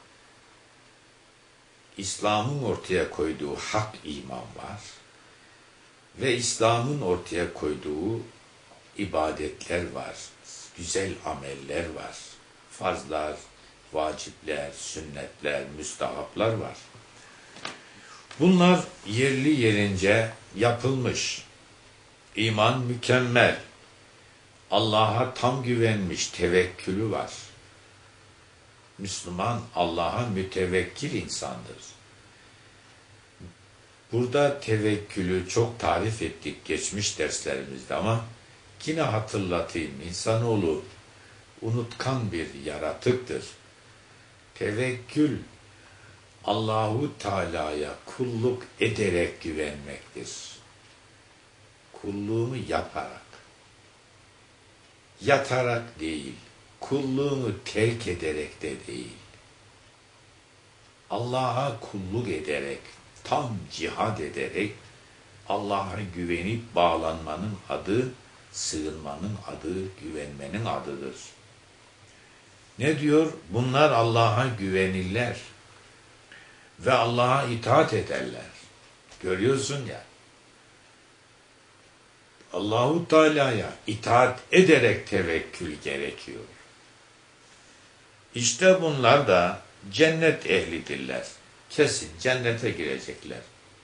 İslam'ın ortaya koyduğu hak iman var. Ve İslam'ın ortaya koyduğu ibadetler var. Güzel ameller var. Farzlar, vacipler, sünnetler, müstahaplar var. Bunlar yerli yerince yapılmış. İman mükemmel. Allah'a tam güvenmiş, tevekkülü var. Müslüman Allah'a mütevekkil insandır. Burada tevekkülü çok tarif ettik geçmiş derslerimizde ama yine hatırlatayım. İnsanoğlu unutkan bir yaratıktır. Tevekkül Allahu Teala'ya kulluk ederek güvenmektir. Kulluğunu yaparak, yatarak değil, kulluğunu terk ederek de değil. Allah'a kulluk ederek, tam cihad ederek, Allah'a güvenip bağlanmanın adı, sığınmanın adı, güvenmenin adıdır. Ne diyor? Bunlar Allah'a güvenirler ve Allah'a itaat ederler. Görüyorsun ya, Allahu Teala'ya itaat ederek tevekkül gerekiyor. İşte bunlar da cennet ehlidirler. Kesin cennete girecekler.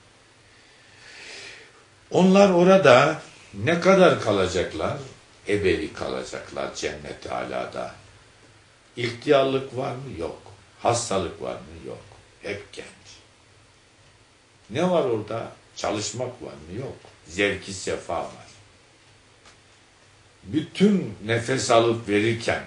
Onlar orada ne kadar kalacaklar? Ebedi kalacaklar cennet-i alada. İhtiyarlık var mı? Yok. Hastalık var mı? Yok. Hep genç. Ne var orada? Çalışmak var mı? Yok. Zevk-i sefa var. Bütün nefes alıp verirken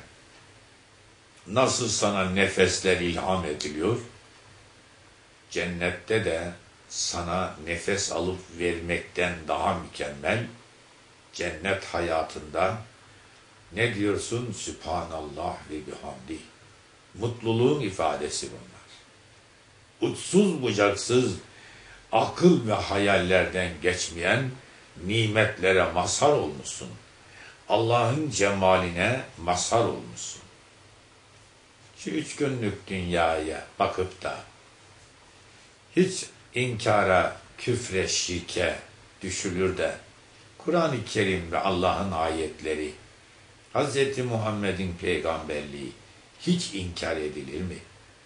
nasıl sana nefesler ilham ediliyor? Cennette de sana nefes alıp vermekten daha mükemmel, cennet hayatında ne diyorsun? Sübhanallah ve bihamdi. Mutluluğun ifadesi bunlar. Uçsuz bucaksız, akıl ve hayallerden geçmeyen nimetlere mazhar olmuşsun. Allah'ın cemaline mazhar olmuşsun. Şu üç günlük dünyaya bakıp da hiç inkara, küfre, şirke düşülür de Kur'an-ı Kerim ve Allah'ın ayetleri, Hz. Muhammed'in peygamberliği hiç inkar edilir mi?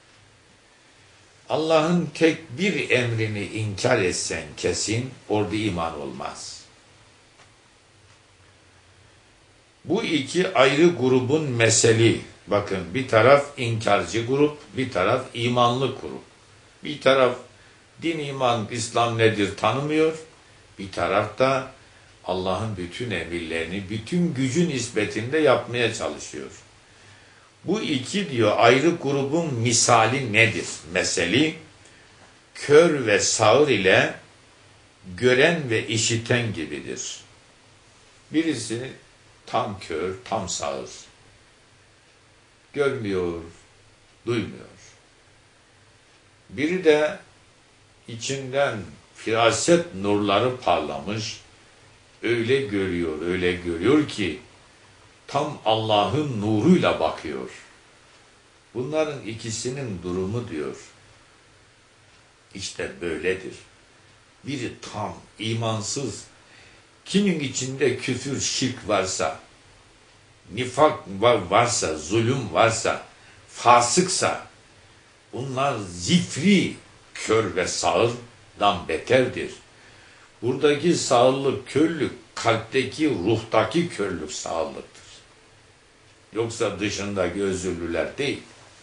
Allah'ın tek bir emrini inkar etsen kesin orada iman olmaz. Bu iki ayrı grubun meseli, bakın bir taraf inkarcı grup, bir taraf imanlı grup. Bir taraf din, iman, İslam nedir tanımıyor, bir taraf da Allah'ın bütün emirlerini bütün gücün nispetinde yapmaya çalışıyor. Bu iki diyor ayrı grubun misali nedir? Meseli kör ve sağır ile gören ve işiten gibidir. Birisi tam kör, tam sağır. Görmüyor, duymuyor. Biri de içinden firaset nurları parlamış, öyle görüyor, öyle görüyor ki tam Allah'ın nuruyla bakıyor. Bunların ikisinin durumu diyor, İşte böyledir. Biri tam imansız, kimin içinde küfür, şirk varsa, nifak varsa, zulüm varsa, fasıksa, bunlar zifri, kör ve sağırdan beterdir. Buradaki sağırlık, körlük, kalpteki, ruhtaki körlük, sağırlıktır. Yoksa dışındaki özürlüler değil.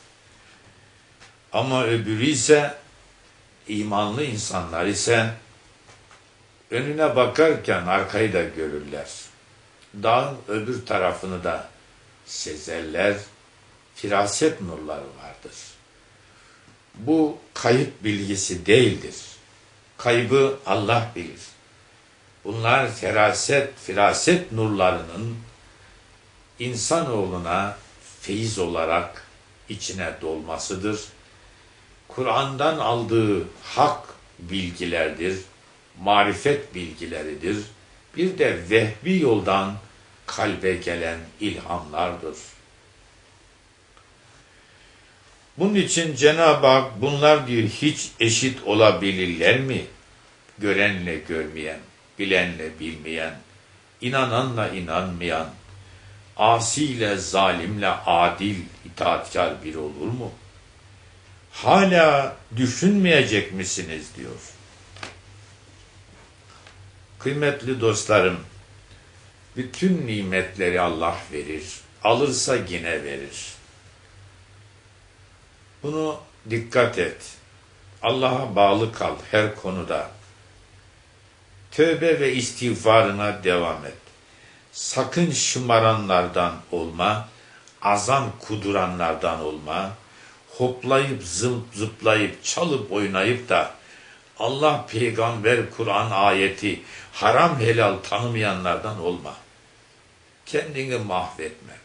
Ama öbürü ise, imanlı insanlar ise, önüne bakarken arkayı da görürler. Dağın öbür tarafını da sezerler, firaset nurları vardır. Bu kayıp bilgisi değildir. Kaybı Allah bilir. Bunlar feraset, firaset nurlarının insanoğluna feyiz olarak içine dolmasıdır. Kur'an'dan aldığı hak bilgilerdir, marifet bilgileridir. Bir de vehbi yoldan kalbe gelen ilhamlardır. Bunun için Cenab-ı Hak bunlar diyor hiç eşit olabilirler mi? Görenle görmeyen, bilenle bilmeyen, inananla inanmayan, asiyle zalimle adil, itaatkar biri olur mu? Hala düşünmeyecek misiniz diyor. Kıymetli dostlarım, bütün nimetleri Allah verir. Alırsa yine verir. Bunu dikkat et. Allah'a bağlı kal her konuda. Tövbe ve istiğfarına devam et. Sakın şımaranlardan olma, azan kuduranlardan olma, hoplayıp zıp zıplayıp çalıp oynayıp da Allah, peygamber, Kur'an ayeti haram helal tanımayanlardan olma. Kendini mahvetme.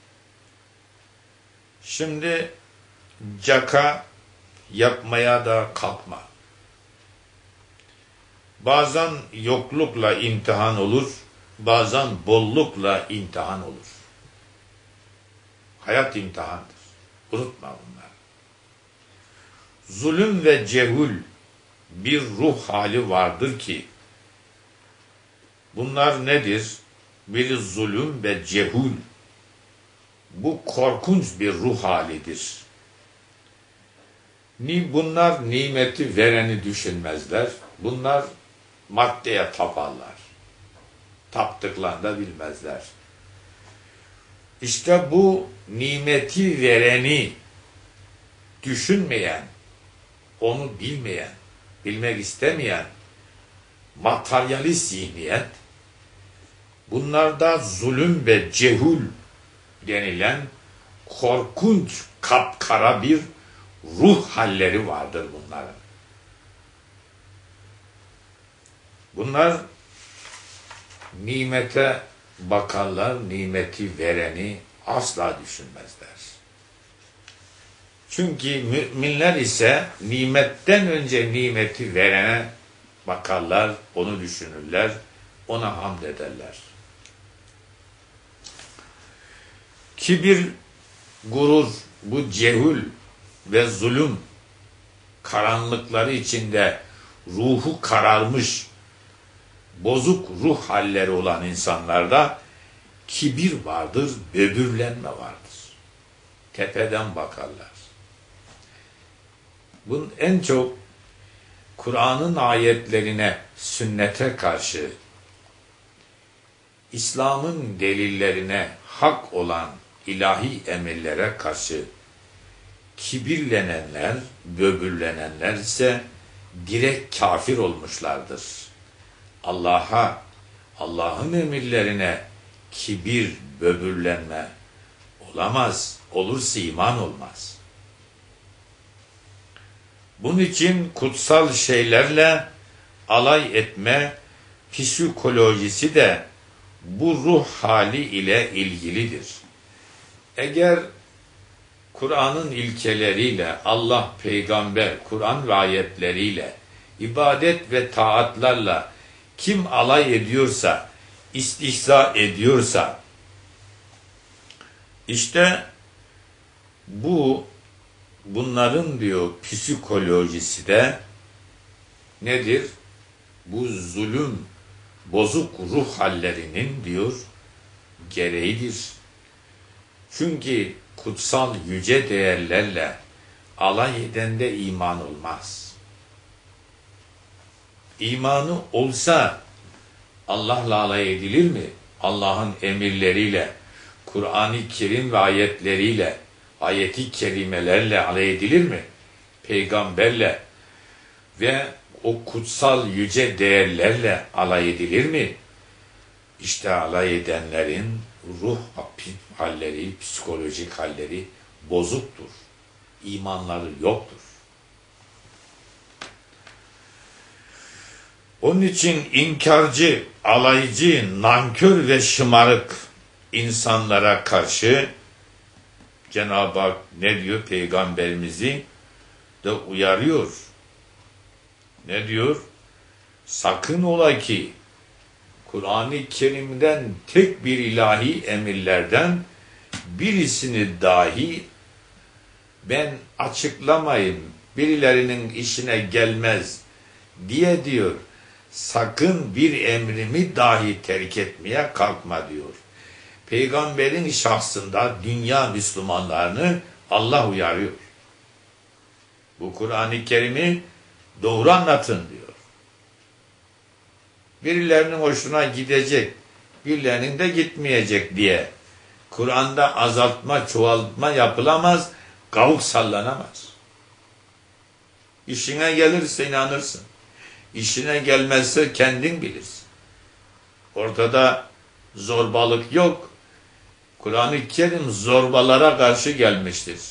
Şimdi caka yapmaya da kalkma. Bazen yoklukla imtihan olur, bazen bollukla imtihan olur. Hayat imtihandır. Unutma bunları. Zulüm ve cehul bir ruh hali vardır ki, bunlar nedir? Biri zulüm ve cehul. Bu korkunç bir ruh halidir. Ni bunlar nimeti vereni düşünmezler. Bunlar maddeye taparlar. Taptıklarını da bilmezler. İşte bu nimeti vereni düşünmeyen, onu bilmeyen, bilmek istemeyen materyalist zihniyet, bunlarda zulüm ve cehul denilen korkunç kapkara bir ruh halleri vardır bunların. Bunlar nimete bakarlar, nimeti vereni asla düşünmezler. Çünkü müminler ise nimetten önce nimeti verene bakarlar, onu düşünürler, ona hamd ederler. Kibir, gurur, bu cehül ve zulüm karanlıkları içinde ruhu kararmış, bozuk ruh halleri olan insanlarda kibir vardır, böbürlenme vardır. Tepeden bakarlar. Bunun en çok Kur'an'ın ayetlerine, sünnete karşı, İslam'ın delillerine hak olan ilahi emirlere karşı kibirlenenler, böbürlenenler ise direkt kafir olmuşlardır. Allah'a, Allah'ın emirlerine kibir, böbürlenme olamaz. Olursa iman olmaz. Bunun için kutsal şeylerle alay etme psikolojisi de bu ruh hali ile ilgilidir. Eğer Kur'an'ın ilkeleriyle, Allah, peygamber, Kur'an ve ayetleriyle, ibadet ve taatlarla kim alay ediyorsa, istihza ediyorsa, işte bu, bunların diyor psikolojisi de nedir? Bu zulüm, bozuk ruh hallerinin diyor gereğidir. Çünkü kutsal yüce değerlerle alay edende iman olmaz. İmanı olsa Allah'la alay edilir mi? Allah'ın emirleriyle, Kur'an-ı Kerim ve ayetleriyle, ayeti kerimelerle alay edilir mi? Peygamberle ve o kutsal yüce değerlerle alay edilir mi? İşte alay edenlerin ruh halleri, psikolojik halleri bozuktur. İmanları yoktur. Onun için inkarcı, alaycı, nankör ve şımarık insanlara karşı Cenab-ı Hak ne diyor? Peygamberimizi de uyarıyor. Ne diyor? Sakın ola ki Kur'an-ı Kerim'den tek bir ilahi emirlerden birisini dahi ben açıklamayayım, birilerinin işine gelmez diye diyor. Sakın bir emrimi dahi terk etmeye kalkma diyor. Peygamberin şahsında dünya Müslümanlarını Allah uyarıyor. Bu Kur'an-ı Kerim'i doğru anlatın diyor. Birilerinin hoşuna gidecek, birilerinin de gitmeyecek diye Kur'an'da azaltma, çoğaltma yapılamaz, kavuk sallanamaz. İşine gelirse inanırsın. İşine gelmezse kendin bilirsin. Ortada zorbalık yok. Kur'an-ı Kerim zorbalara karşı gelmiştir.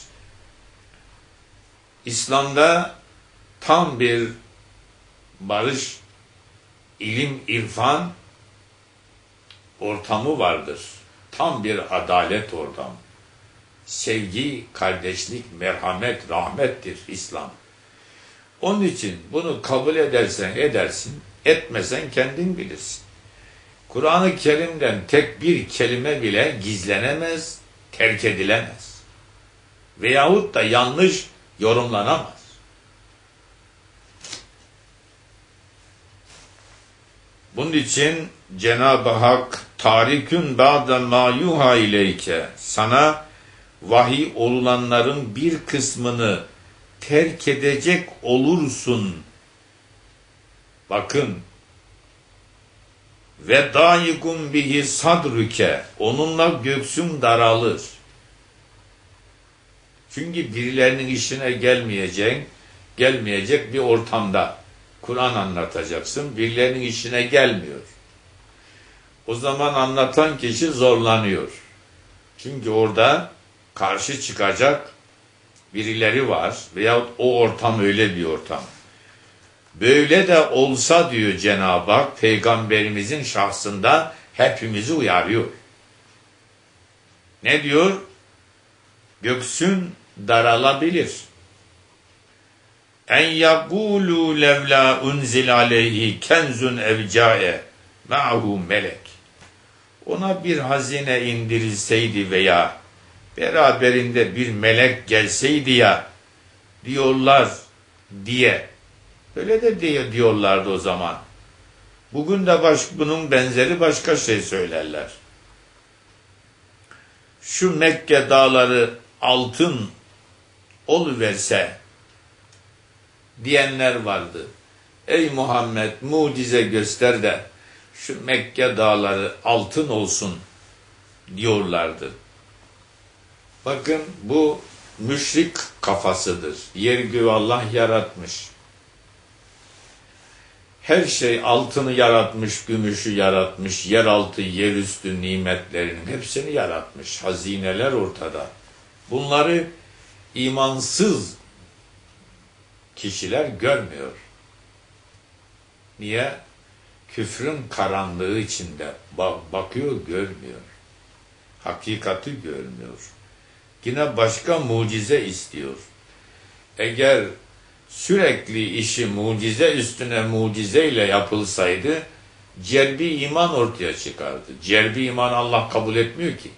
İslam'da tam bir barış, ilim, irfan ortamı vardır. Tam bir adalet ortamı. Sevgi, kardeşlik, merhamet, rahmettir İslam. Onun için bunu kabul edersen edersin, etmesen kendin bilirsin. Kur'an-ı Kerim'den tek bir kelime bile gizlenemez, terk edilemez. Veyahut da yanlış yorumlanamaz. Bunun için Cenab-ı Hak tarikün ba'de ma yuha ileyke, sana vahiy olulanların bir kısmını terk edecek olursun. Bakın, ve dâyikun bihi sadrüke, onunla göksün daralır. Çünkü birilerinin işine gelmeyecek, gelmeyecek bir ortamda Kur'an anlatacaksın, birilerinin işine gelmiyor. O zaman anlatan kişi zorlanıyor. Çünkü orada karşı çıkacak birileri var veyahut o ortam öyle bir ortam. Böyle de olsa diyor Cenab-ı Hak, Peygamberimizin şahsında hepimizi uyarıyor. Ne diyor? Göksün daralabilir. En yekulu levla unzil aleyhi kenzun evcae ma'hu melek. Ona bir hazine indirilseydi veya beraberinde bir melek gelseydi ya diyorlar diye. Öyle de diye diyorlardı o zaman. Bugün de baş, bunun benzeri başka şey söylerler. Şu Mekke dağları altın oluverse diyenler vardı. Ey Muhammed, mucize göster de şu Mekke dağları altın olsun diyorlardı. Bakın bu müşrik kafasıdır. Yer göğü Allah yaratmış. Her şey, altını yaratmış, gümüşü yaratmış, yeraltı, yerüstü nimetlerinin hepsini yaratmış. Hazineler ortada. Bunları imansız kişiler görmüyor. Niye? Küfrün karanlığı içinde bakıyor, görmüyor. Hakikati görmüyor. Yine başka mucize istiyor. Eğer sürekli işi mucize üstüne mucizeyle yapılsaydı, cerbi iman ortaya çıkardı. Cerbi iman Allah kabul etmiyor ki.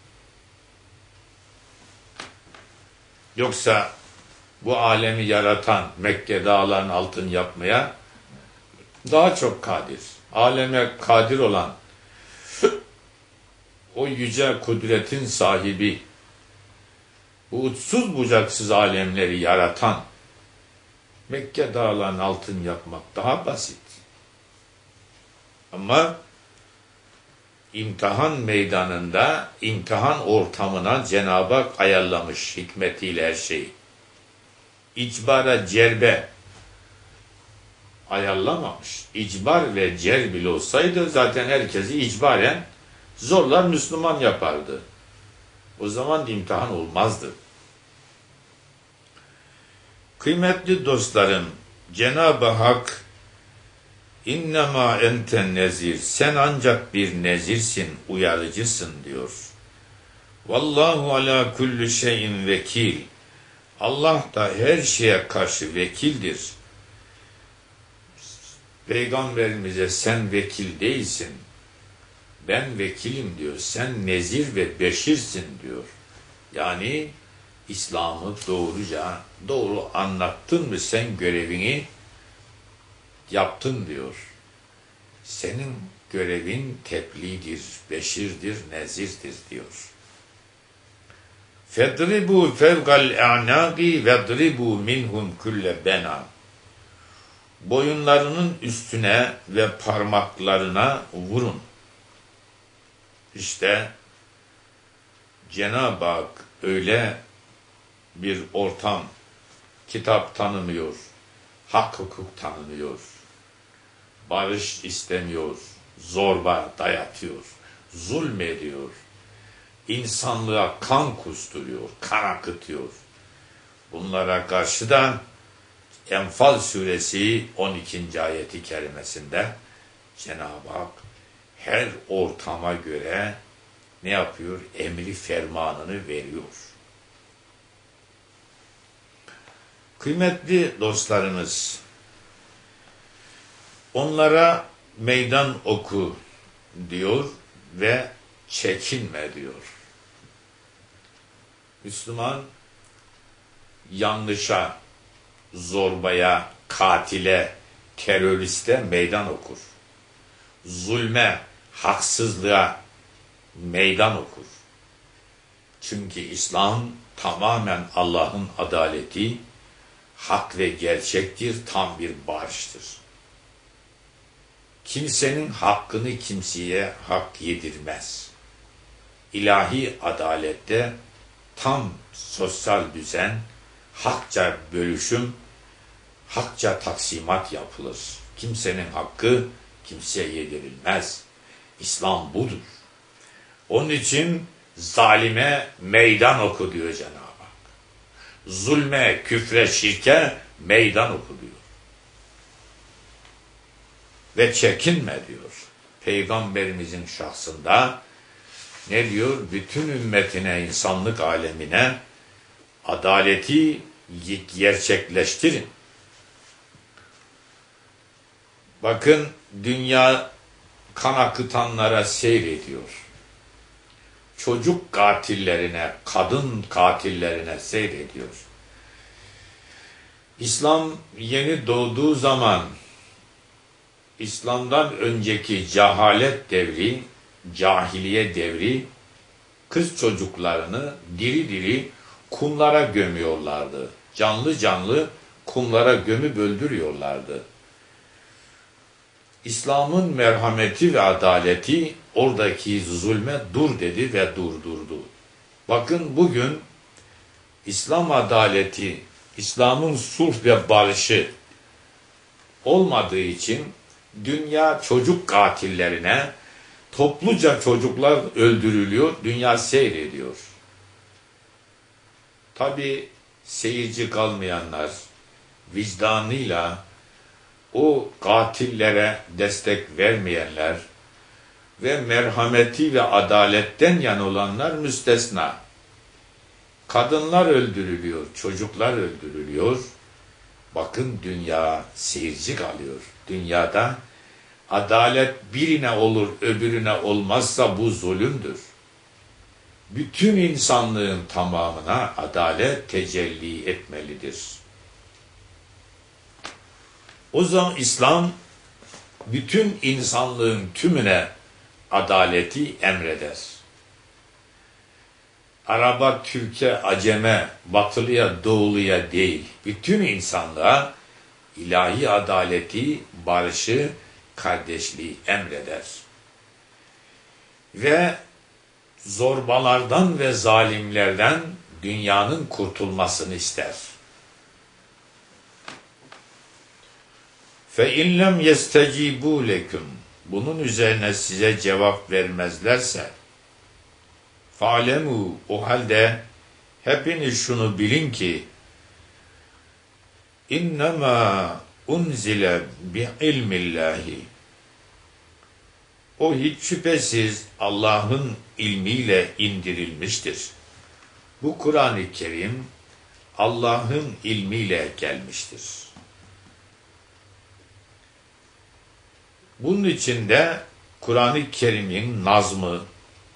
Yoksa bu alemi yaratan, Mekke dağlarının altın yapmaya daha çok kadir. Aleme kadir olan, o yüce kudretin sahibi, bu uçsuz bucaksız alemleri yaratan, Mekke dağlarının altın yapmak daha basit. Ama imtihan meydanında, imtihan ortamına Cenab-ı Hak ayarlamış hikmetiyle her şeyi. İcbara, cerbe ayarlamamış. İcbar ve cer bile olsaydı zaten herkesi icbaren zorlar Müslüman yapardı. O zaman imtihan olmazdı. Kıymetli dostlarım, Cenab-ı Hak İnnemâ enten nezir, sen ancak bir nezirsin, uyarıcısın diyor. Vallahu ala kulli şeyin vekil. Allah da her şeye karşı vekildir. Peygamberimize sen vekil değilsin, ben vekilim diyor. Sen nezir ve beşirsin diyor. Yani İslam'ı doğruca, doğru anlattın mı sen görevini yaptın diyor. Senin görevin tebliğdir, beşirdir, nezirdir diyor. Fedribu fevgal a'nâgi vedribu minhum kulle bena. Boyunlarının üstüne ve parmaklarına vurun. İşte Cenab-ı Hak öyle bir ortam, kitap tanımıyor, hak hukuk tanımıyor, barış istemiyor, zorba dayatıyor, zulmediyor, insanlığa kan kusturuyor, kan akıtıyor. Bunlara karşı da Enfal suresi on ikinci ayeti kerimesinde Cenab-ı Hak her ortama göre ne yapıyor? Emri fermanını veriyor. Kıymetli dostlarımız, onlara meydan oku diyor ve çekinme diyor. Müslüman yanlışa, zorbaya, katile, teröriste meydan okur. Zulme, haksızlığa meydan okur. Çünkü İslam tamamen Allah'ın adaleti, hak ve gerçektir, tam bir barıştır. Kimsenin hakkını kimseye hak yedirmez. İlahi adalette tam sosyal düzen, hakça bölüşüm, hakça taksimat yapılır. Kimsenin hakkı kimseye yedirilmez. İslam budur. Onun için zalime meydan oku diyor Cenab-ı Hak. Zulme, küfre, şirke meydan oku diyor. ve çekinme diyor. Peygamberimizin şahsında ne diyor? Bütün ümmetine, insanlık alemine adaleti gerçekleştirin. Bakın dünya kan akıtanlara seyrediyor. Çocuk katillerine, kadın katillerine seyrediyor. İslam yeni doğduğu zaman İslam'dan önceki cehalet devri, cahiliye devri, kız çocuklarını diri diri kumlara gömüyorlardı. Canlı canlı kumlara gömüp öldürüyorlardı. İslam'ın merhameti ve adaleti oradaki zulme dur dedi ve durdurdu. Bakın bugün İslam adaleti, İslam'ın sulh ve barışı olmadığı için dünya çocuk katillerine, topluca çocuklar öldürülüyor, dünya seyrediyor. Tabi seyirci kalmayanlar vicdanıyla o katillere destek vermeyenler ve merhameti ve adaletten yana olanlar müstesna. Kadınlar öldürülüyor, çocuklar öldürülüyor. Bakın dünya seyirci kalıyor. Dünyada adalet birine olur, öbürüne olmazsa bu zulümdür. Bütün insanlığın tamamına adalet tecelli etmelidir. O zaman İslam bütün insanlığın tümüne adaleti emreder. Araba, Türk'e, Acem'e, Batılıya, Doğuluya değil, bütün insanlığa ilahi adaleti, barışı, kardeşliği emreder. Ve zorbalardan ve zalimlerden dünyanın kurtulmasını ister. فَاِنْ لَمْ يَسْتَجِيبُوا لَكُمْ Bunun üzerine size cevap vermezlerse فَعَلَمُوا O halde hepiniz şunu bilin ki اِنَّمَا اُنْزِلَ بِعِلْمِ اللّٰهِ O hiç şüphesiz Allah'ın ilmiyle indirilmiştir. Bu Kur'an-ı Kerim Allah'ın ilmiyle gelmiştir. Bunun içinde Kur'an-ı Kerim'in nazmı,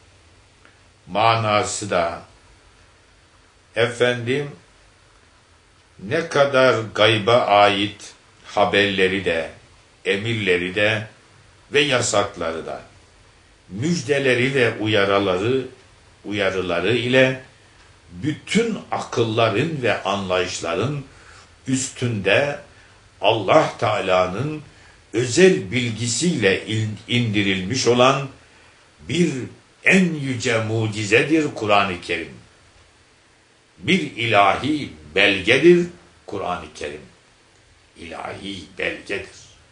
manası da efendim ne kadar gayba ait haberleri de, emirleri de ve yasakları da, müjdeleri ve uyarıları, uyarıları ile bütün akılların ve anlayışların üstünde Allah Teala'nın özel bilgisiyle indirilmiş olan bir en yüce mucizedir Kur'an-ı Kerim. Bir ilahi belgedir Kur'an-ı Kerim. İlahi belgedir.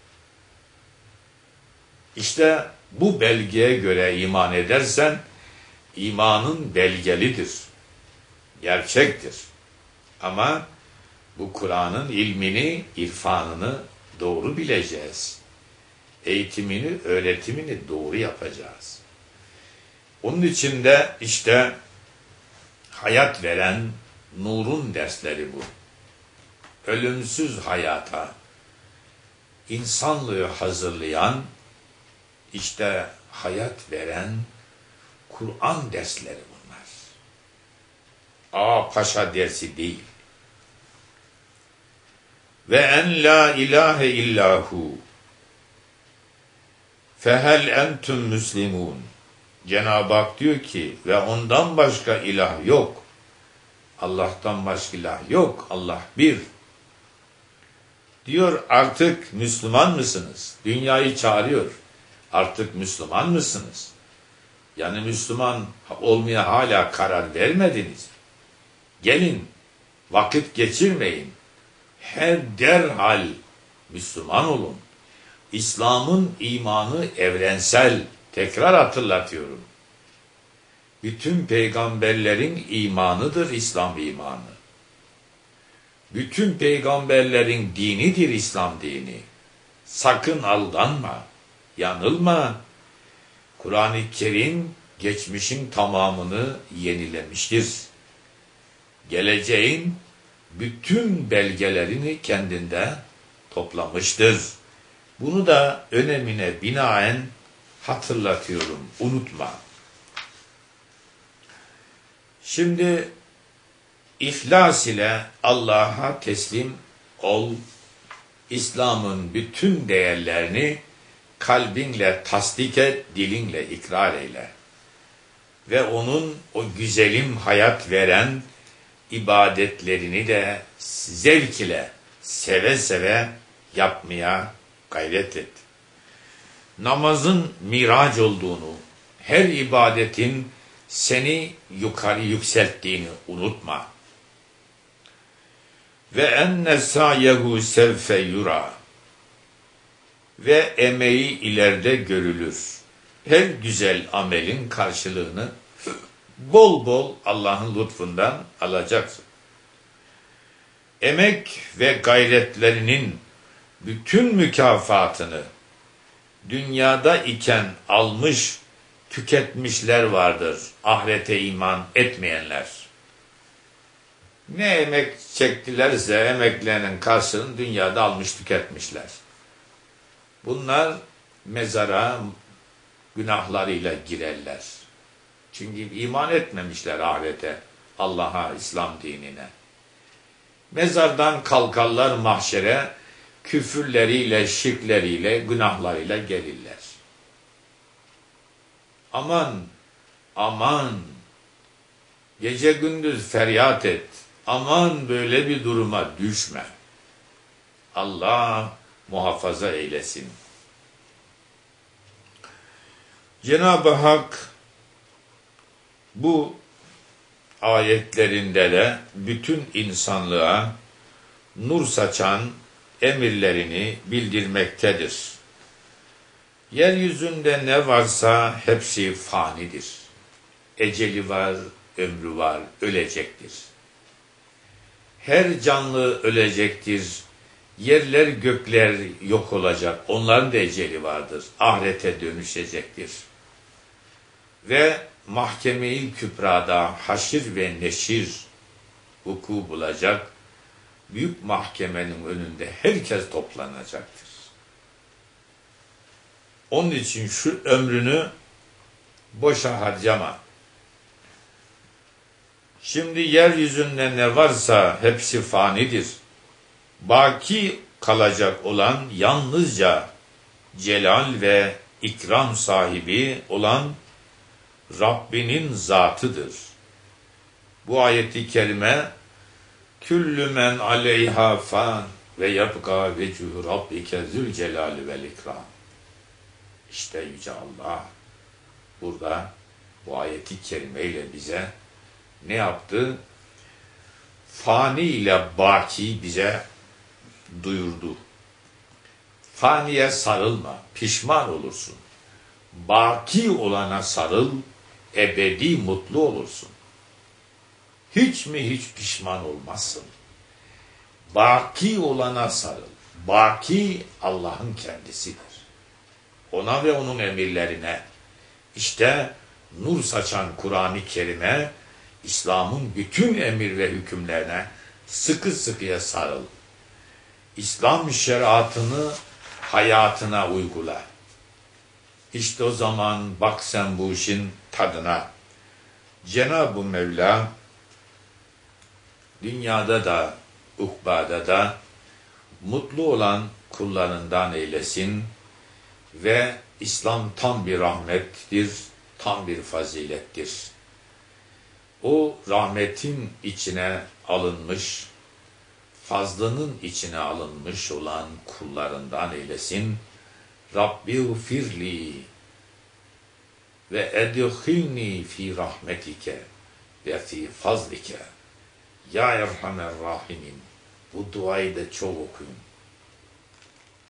İşte bu belgeye göre iman edersen, imanın belgelidir. Gerçektir. Ama bu Kur'an'ın ilmini, irfanını doğru bileceğiz. Eğitimini, öğretimini doğru yapacağız. Onun için de işte hayat veren nurun dersleri bu. Ölümsüz hayata insanlığı hazırlayan, işte hayat veren Kur'an dersleri bunlar. Ağa paşa dersi değil. Ve en la ilahe illahu fehel entum müslimun. Cenab-ı Hak diyor ki ve ondan başka ilah yok. Allah'tan başka ilah yok. Allah bir. Diyor artık Müslüman mısınız? Dünyayı çağırıyor. Artık Müslüman mısınız? Yani Müslüman olmaya hala karar vermediniz. Gelin, vakit geçirmeyin. Her derhal Müslüman olun. İslam'ın imanı evrensel. Tekrar hatırlatıyorum. Bütün peygamberlerin imanıdır İslam imanı. Bütün peygamberlerin dinidir İslam dini. Sakın aldanma, yanılma. Kur'an-ı Kerim geçmişin tamamını yenilemiştir. Geleceğin bütün belgelerini kendinde toplamıştır. Bunu da önemine binaen hatırlatıyorum, unutma. Şimdi İhlas ile Allah'a teslim ol, İslam'ın bütün değerlerini kalbinle tasdik et, dilinle ikrar eyle. Ve onun o güzelim hayat veren ibadetlerini de zevk ile, seve seve yapmaya gayret et. Namazın miraç olduğunu, her ibadetin seni yukarı yükselttiğini unutma. Ve enne sa'yehu sevfe yura. Ve emeği ileride görülür. Her güzel amelin karşılığını bol bol Allah'ın lütfundan alacaksın. Emek ve gayretlerinin bütün mükafatını dünyada iken almış, tüketmişler vardır, ahirete iman etmeyenler. Ne emek çektilerse emeklerinin karşılığını dünyada almış, tüketmişler. Bunlar mezara günahlarıyla girerler. Çünkü iman etmemişler ahirete, Allah'a, İslam dinine. Mezardan kalkarlar mahşere, küfürleriyle, şirkleriyle, günahlarıyla gelirler. Aman, aman, gece gündüz feryat et, aman böyle bir duruma düşme. Allah muhafaza eylesin. Cenab-ı Hak bu ayetlerinde de bütün insanlığa nur saçan emirlerini bildirmektedir. Yeryüzünde ne varsa hepsi fanidir. Eceli var, ömrü var, ölecektir. Her canlı ölecektir. Yerler gökler yok olacak. Onların da eceli vardır. Ahirete dönüşecektir. Ve mahkeme-i kübrada haşir ve neşir vuku bulacak. Büyük mahkemenin önünde herkes toplanacaktır. Onun için şu ömrünü boşa harcama. Şimdi yeryüzünde ne varsa hepsi fanidir. Baki kalacak olan yalnızca celal ve ikram sahibi olan Rabbinin zatıdır. Bu ayeti kerime küllü men aleyha fan ve yabqa vecuhu rabbike zülcelali vel ikram. İşte Yüce Allah burada bu ayeti kerimeyle bize ne yaptı? Fani ile baki bize duyurdu. Faniye sarılma, pişman olursun. Baki olana sarıl, ebedi mutlu olursun. Hiç mi hiç pişman olmazsın. Baki olana sarıl. Baki Allah'ın kendisidir. Ona ve onun emirlerine. İşte nur saçan Kur'an-ı Kerim'e, İslam'ın bütün emir ve hükümlerine sıkı sıkıya sarıl. İslam şeriatını hayatına uygula. İşte o zaman bak sen bu işin tadına. Cenab-ı Mevla dünyada da ukbada da mutlu olan kullarından eylesin ve İslam tam bir rahmettir, tam bir fazilettir. O rahmetin içine alınmış, fazlının içine alınmış olan kullarından eylesin. Rabbi firli ve edhilni fi rahmetike ve fi fazlike ya erhamer rahimin. Bu duayı da çok okuyun.